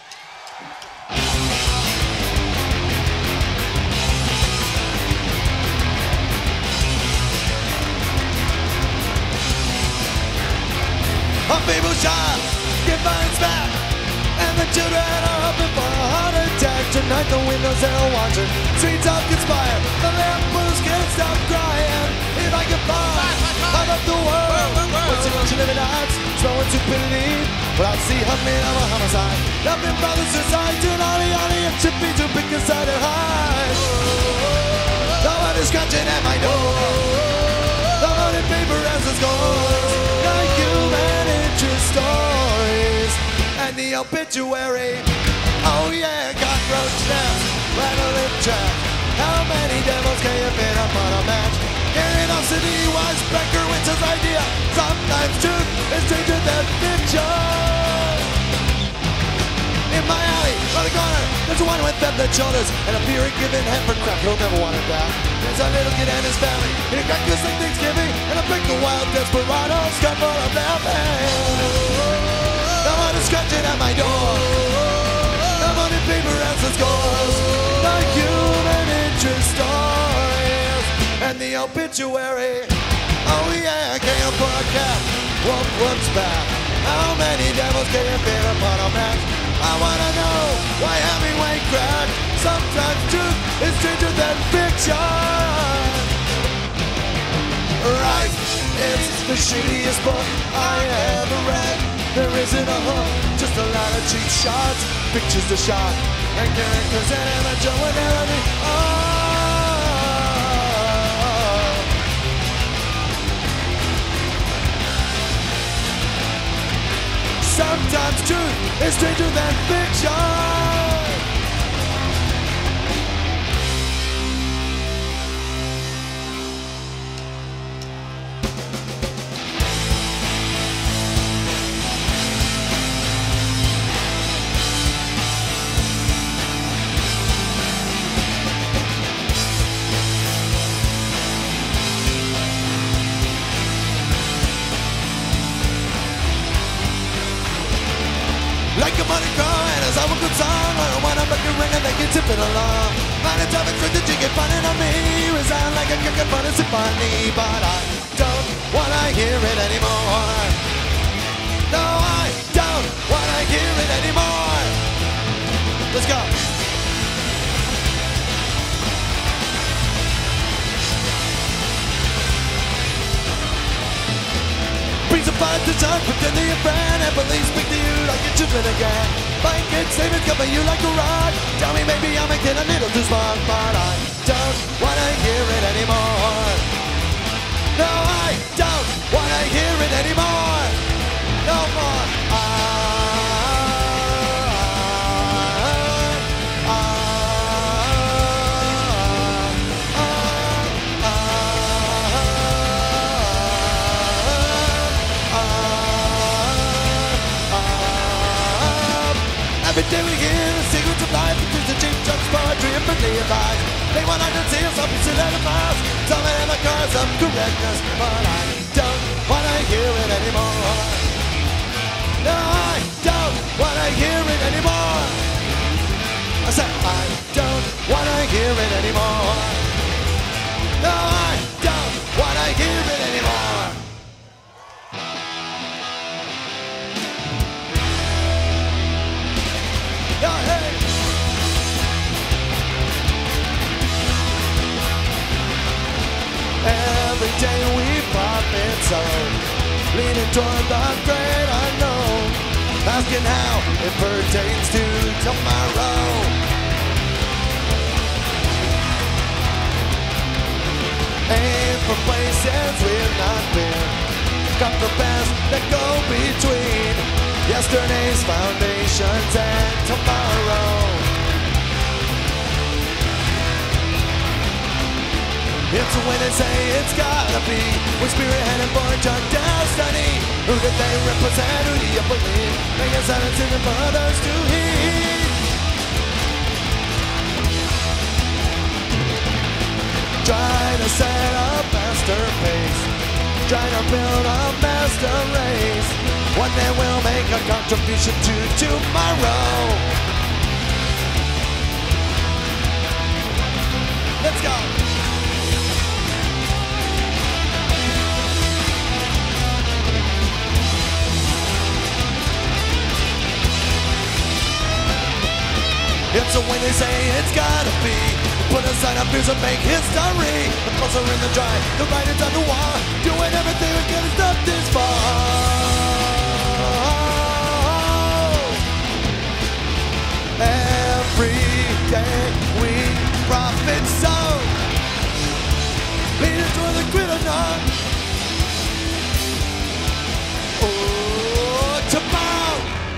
A feeble child gets back, and the children are hoping for a heart attack. Tonight the windows are watching, streets all conspire, the lampoons can't stop crying. If I could fly out of the world, what's the ocean living nights, smelling stupidity, but I'd see her made of a homicide. Nothing but the suicide, turn on the alley, it should be to pick a side and hide. No one is scratching at my door, the loaded paper as it's gone. Like human interest stories and the obituary. Oh yeah, cockroach snaps, rattling track. How many devils can you fit up on a match? Curiosity was Becker Winter's idea. Sometimes truth is stranger than fiction. In my alley, on the corner, there's a one with feathered shoulders and a fury given head for crap. He'll never want it back. There's a little kid and his family in a cactus like Thanksgiving, and a big wild desperados got full of their pain. No one is scratching at my door. No money, paper, as the scores. The human interest stories and the obituary. Oh yeah, came for a cat. Wolf looks back. How many devils can you fit upon a match? I wanna know why Hemingway cracked. Sometimes truth is stranger than fiction. Right, it's the shittiest book I ever read. There isn't a hook, just a lot of cheap shots, pictures to shot, and characters and image of an enemy. Oh. Sometimes truth is stranger than fiction. Like a money car and a sour good song, or a one-up record ring and they can tip it along. Find a time and strength that you can find it on me. Resound like a kick and fun and symphony, but I don't wanna hear it anymore. No, I don't wanna hear it anymore. Let's go. Brings a fight to time, pretend to your friend, and believe speak to you like your children again. Blanket statements cover you like a rock. Tell me maybe I'm making a little too smart, but I don't wanna hear it anymore. No, I don't wanna hear it anymore. No more. I Every day we hear the secrets of life, because the cheap drugs, poetry, and friendly advice. They want to see us up to let them pass. Some of them are cars of correctness, but I don't want to hear it anymore. No, I don't want to hear it anymore. I said I don't want to hear it anymore. No, I don't want to hear it anymore. Yeah, hey. Every day we pop it so, leaning toward the great unknown, asking how it pertains to tomorrow. Aim for places we've not been, got the best that go between yesterday's foundations and tomorrow. It's when they say it's gotta be. When spirit had and born your destiny. Who did they represent? Who do you believe? Make a silence in for others to heed. Try to set a masterpiece. Try to build a master race. One day we'll make a contribution to tomorrow. Let's go. It's a when they say it's gotta be. Put aside our fears and make history. The closer in the dry, the writers on the wall, doing everything we can to stop this fall. Every day we profit so. Leaders for the grid or not. Oh, tomorrow.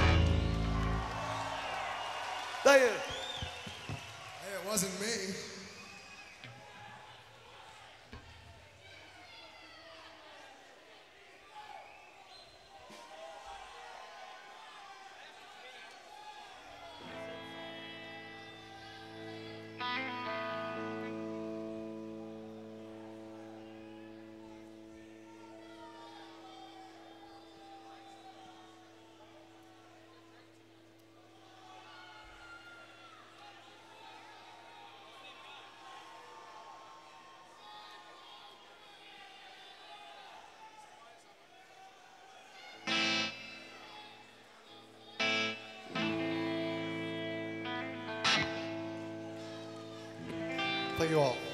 Thank you. Hey, it wasn't me. Thank you all.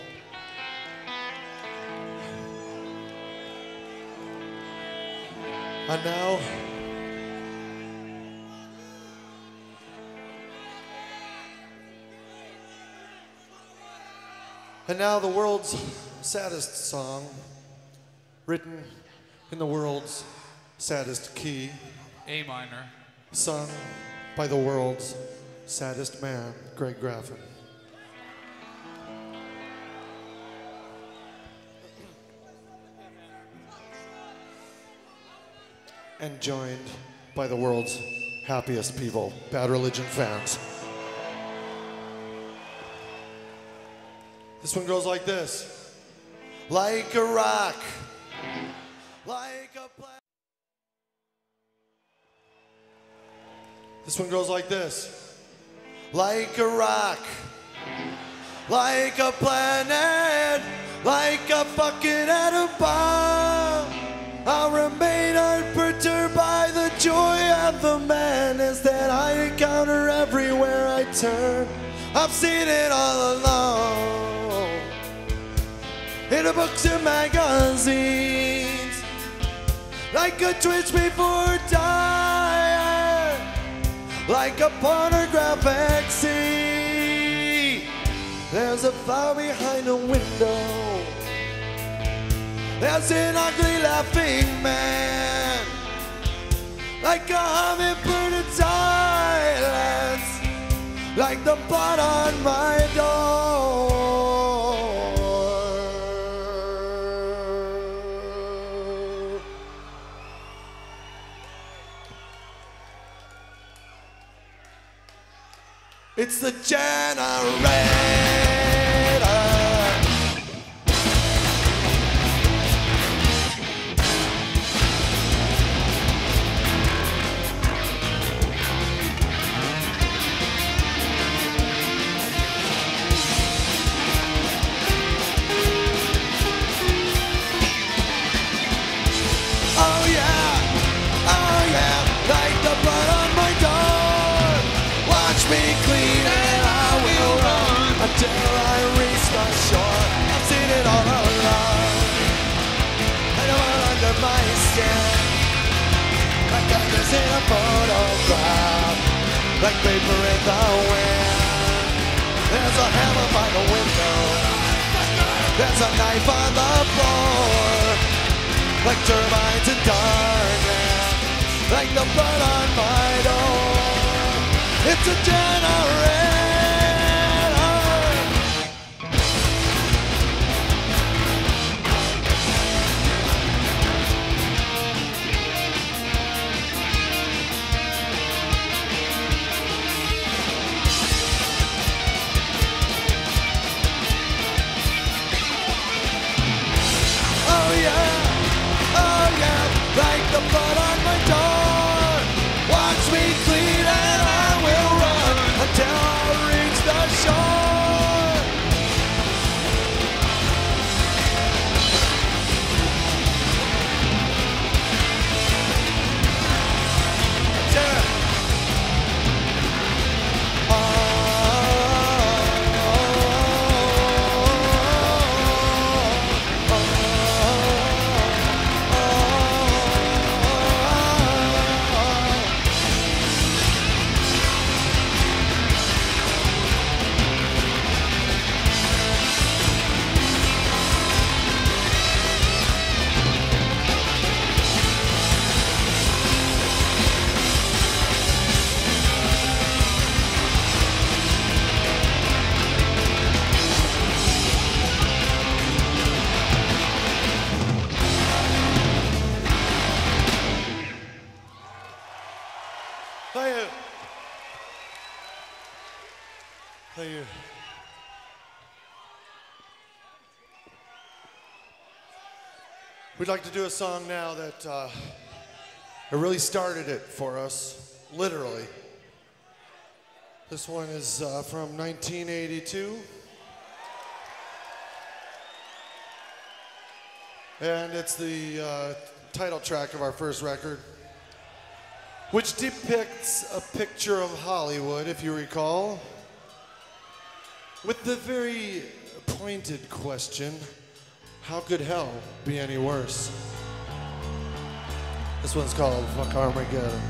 And now, and now the world's saddest song, written in the world's saddest key, A minor. sung by the world's saddest man, Greg Graffin. And joined by the world's happiest people, Bad Religion fans. This one goes like this. Like a rock, like a plant. This one goes like this. Like a rock, like a planet, like a fucking atom bomb. I'll remain unperturbed by the joy and the madness that I encounter everywhere I turn. I've seen it all along in the books and magazines, like a twitch before dying, like a pornographic scene. There's a flower behind a window. There's an ugly laughing man, like a hummingbird in silence, like the blood on my door. It's the generator. Till I reach the shore, I've seen it all along. I know I'm under my skin, like diamonds in a photograph, like paper in the wind. There's a hammer by the window, there's a knife on the floor, like termites in darkness, like the blood on my door. It's a generator. Thank you. We'd like to do a song now that uh, it really started it for us, literally. This one is uh, from nineteen eighty-two. And it's the uh, title track of our first record, which depicts a picture of Hollywood, if you recall, with the very pointed question, how could hell be any worse? This one's called Fuck Armageddon.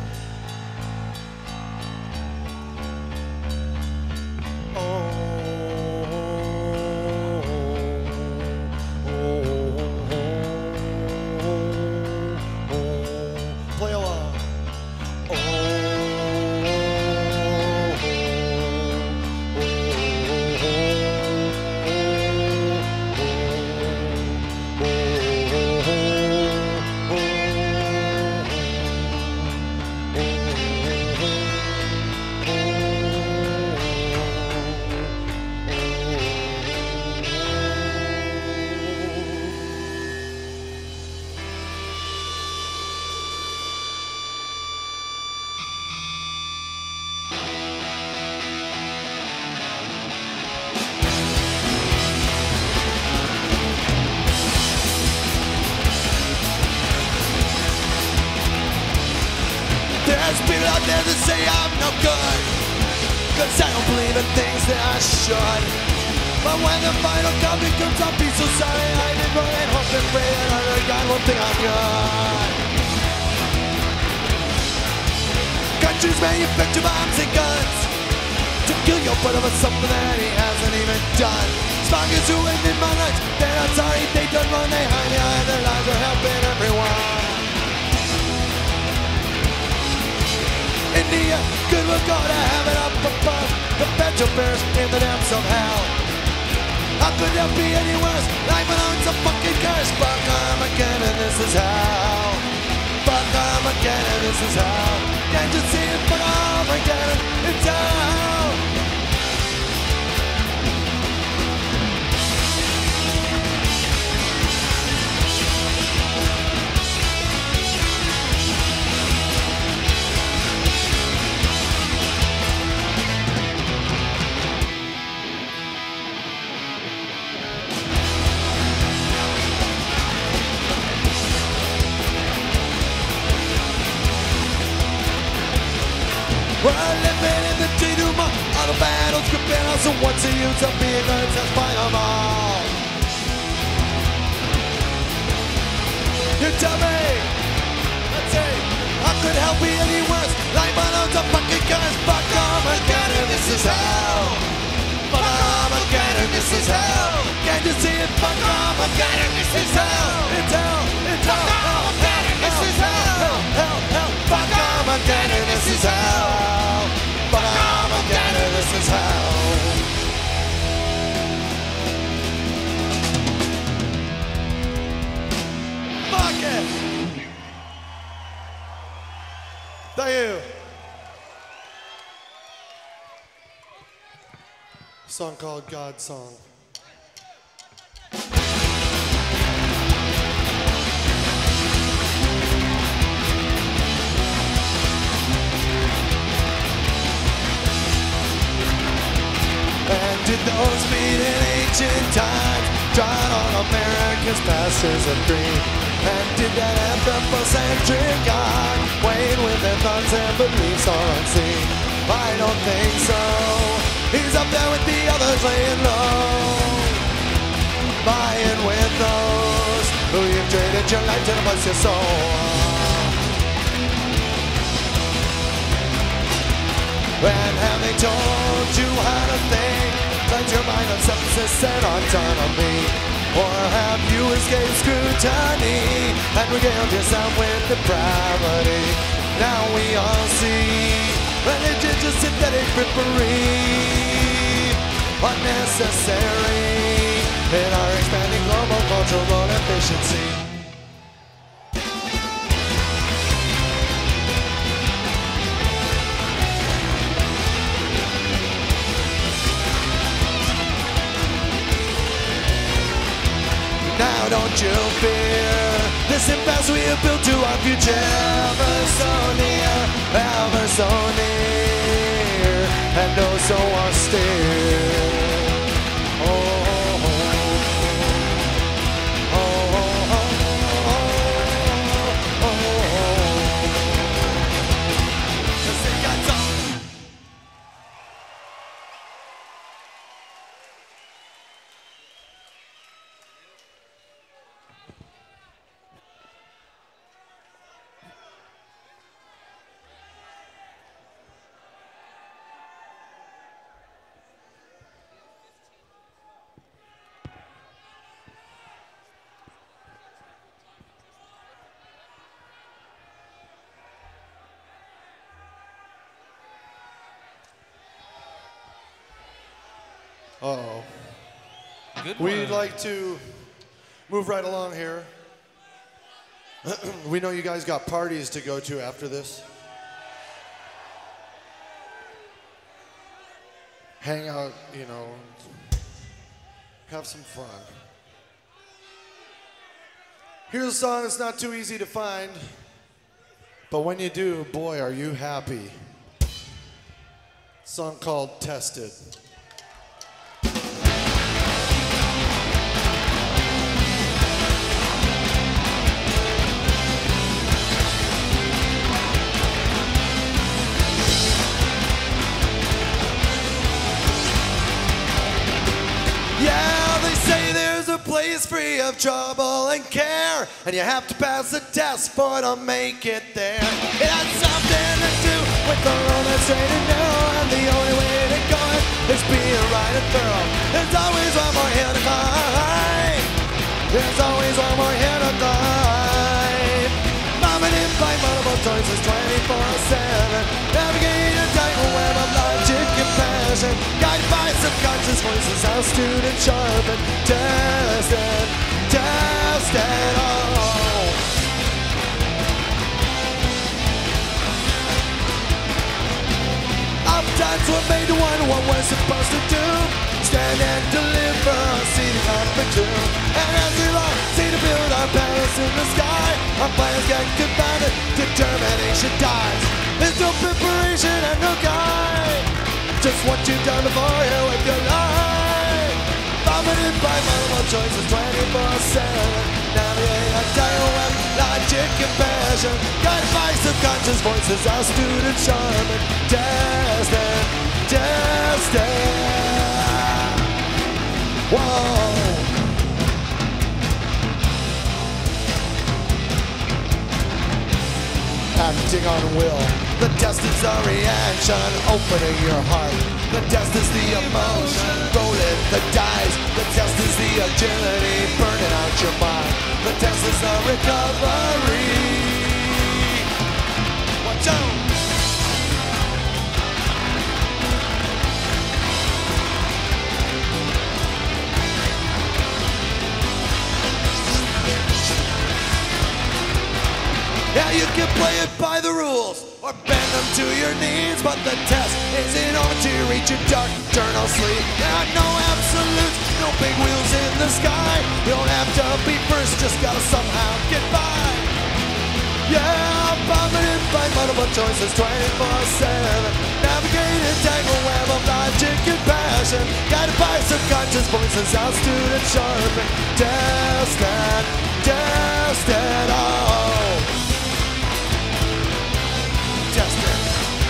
There's people out there that say I'm no good, cause I don't believe in things that I should. But when the final copy comes, I'll be so sorry. I did run and hope and pray that other God won't think I'm good. Countries manufacture bombs and guns to kill your brother for something that he hasn't even done. Smugglers who ended my life, they're not sorry, they don't run, they hide behind their lives are helping everyone. India, good will go to heaven up above. The petrol bears in the depths of hell. How could there be any worse? Life alone is a fucking curse. Fuck Armageddon, this is hell. Fuck Armageddon, this is hell. Can't you see it? Fuck Armageddon, it's hell. We're living in the denouement. All the battles could be us, so once you use up being good, let's fight them all. You tell me, let's see, how could hell be any worse? Life alone a fucking curse. Fuck Armageddon, this is hell. Fuck Armageddon, this is hell. Can't you see it? Fuck Armageddon, this is hell. It's hell, it's hell. Fuck Armageddon, this is hell. Hell, hell, hell. Fuck Armageddon, this is hell. Fuck Armageddon, this is hell. Fuck it. Thank you. A song called God's Song. And did those meet in ancient times, drawn on America's pastures of green? And did that anthropocentric God wane with their thoughts and beliefs are unseen? I don't think so. He's up there with the others laying low, buying with those who you've traded your life to bless your soul. And have they told you how to think? Cleanse your mind of substance and autonomy? Or have you escaped scrutiny and regaled yourself with depravity? Now we all see religion's a synthetic frippery, unnecessary in our expanding global cultural efficiency. as we have built to our future, ever so near, ever so near, and oh so austere. Oh, oh, oh, oh, oh, oh, oh. 'Cause they got some. Uh-oh. Good We'd one. like to move right along here. We know you guys got parties to go to after this. Hang out, you know, have some fun. Here's a song that's not too easy to find, but when you do, boy, are you happy. A song called Tested. Yeah, they say there's a place free of trouble and care, and you have to pass a test for to make it there. It has something to do with the road that's straight and narrow, and the only way to go is being right and thorough. There's always one more hill to climb. There's always one more hill to climb. Vomiting by multiple choices twenty-four seven. Navigating a tangle web of logic and passion. Guided by subconscious voices, how student sharp and tested, tested all. Oftentimes we're made to wonder what we're supposed to do. Stand and deliver, see the conflict through. And as we long, see to build our palace in the sky, our plans get confounded, determination dies. There's no preparation and no guide, just what you've done before here with your life. Vomited by multiple choices twenty-four seven. Navigate a tangle web, logic and passion. Guided by subconscious voices, our student charm and tested, tested. Whoa. Acting on will. The test is a reaction, opening your heart. The test is the emotion, rolling the dice. The test is the agility, burning out your mind. The test is the recovery. Watch out! Yeah, you can play it by the rules or bend them to your needs, but the test isn't on to reach your dark eternal sleep. There are no absolutes, no big wheels in the sky. You don't have to be first, just gotta somehow get by. Yeah, vomited by multiple choices twenty-four seven. Navigate a tangle web of logic and passion. Guided by subconscious voices, our student sharp and tested, tested all. Tested.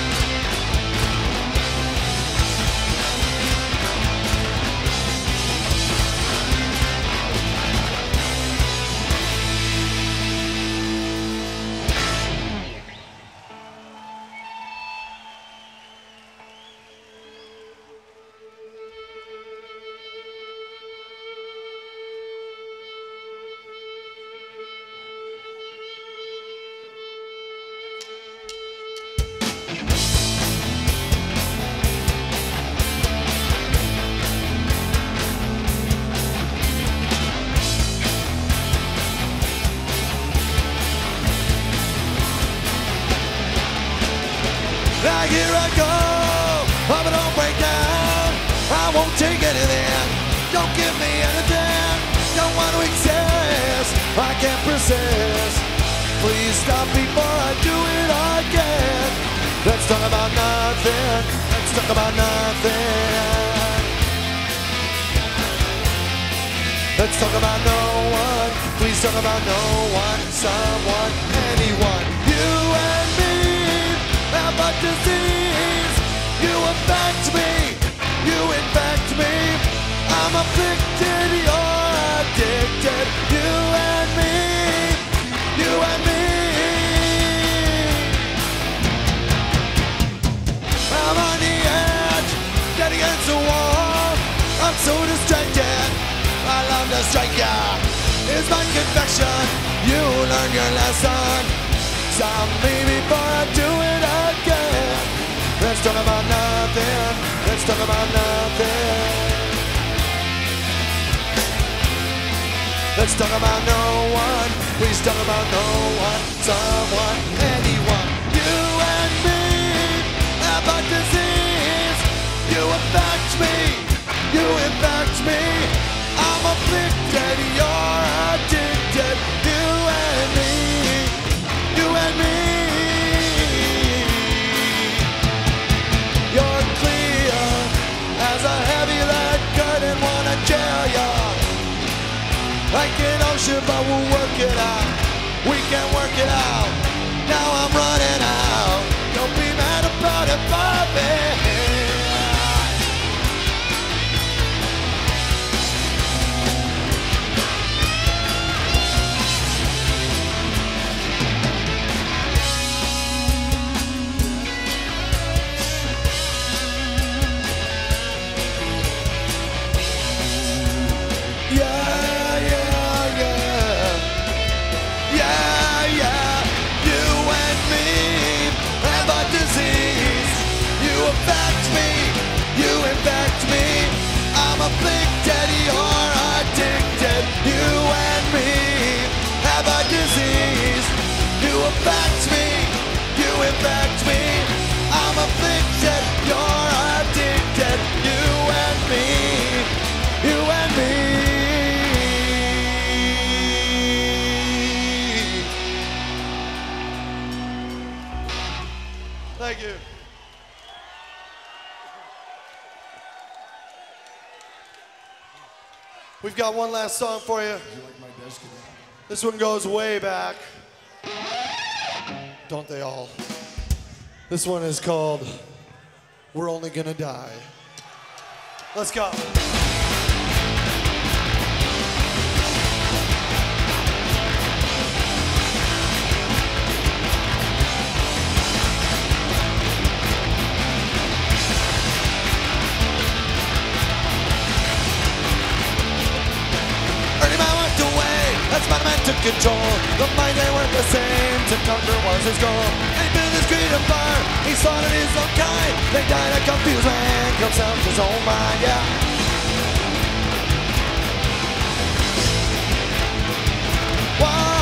Now here I go, but don't break down. I won't take anything, don't give me anything. Don't want to exist, I can't persist. please stop before I do it again. Let's talk about nothing. Let's talk about nothing. Let's talk about no one. Please talk about no one, someone, anyone. You and me have a disease. You affect me. You infect me. I'm afflicted. You're addicted. You and me. You and me. I'm on the edge, dead against the wall. I'm so distracted. I love to strike ya. It's my confession. You learn your lesson. Stop me before I do it again. Let's talk about nothing. Let's talk about nothing. Let's talk about no one. Please talk about no one, someone, anyone. You and me have a disease. You affect me. You infect me. I'm afflicted. You're addicted. You and me. You and me. You're clear as a heavy lead curtain. Wanna jail ya like an ocean, but we'll work it out. We can work it out. Now I'm running out. Don't be mad about it, Bobby. Affect me, you infect me. I'm afflicted, you're addicted. You and me have a disease. You affect me, you infect me. I'm afflicted, you're addicted. You and me, you and me. Thank you. We've got one last song for you. You like my desk again? This one goes way back. Don't they all? This one is called We're Only Gonna Die. Let's go. Spider-Man took control. The mind they weren't the same. To conquer was his goal. And he built his greed of fire. He slaughtered his own kind. They died a confused man. Himself his own mind, yeah. Whoa.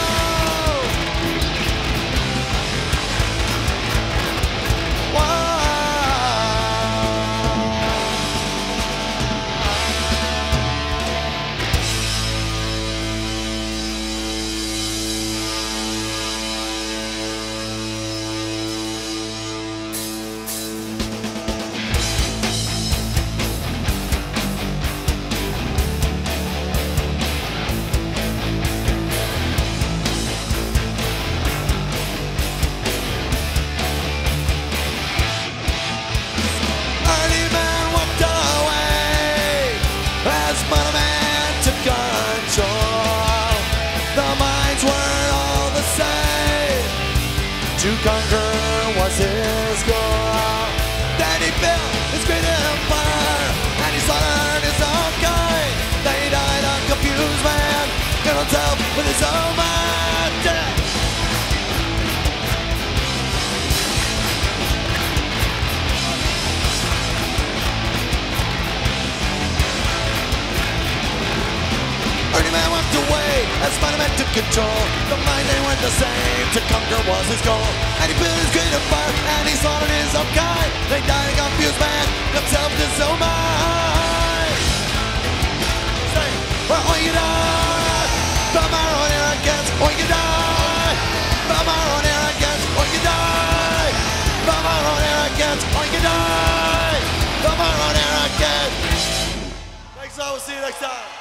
Whoa. To conquer was his goal. Then he built his great empire, and he slaughtered his own kind. Then he died a confused man, killed himself with his own mind. Ernie Man walked away as Spider-Man took control. The mind they weren't the same. To conquer was his goal. And he built his great empire, and he slaughtered his own kind. They died a confused man, himself to his own mind. Say, well, all you die, tomorrow here against, all you die. out. We'll see you next time.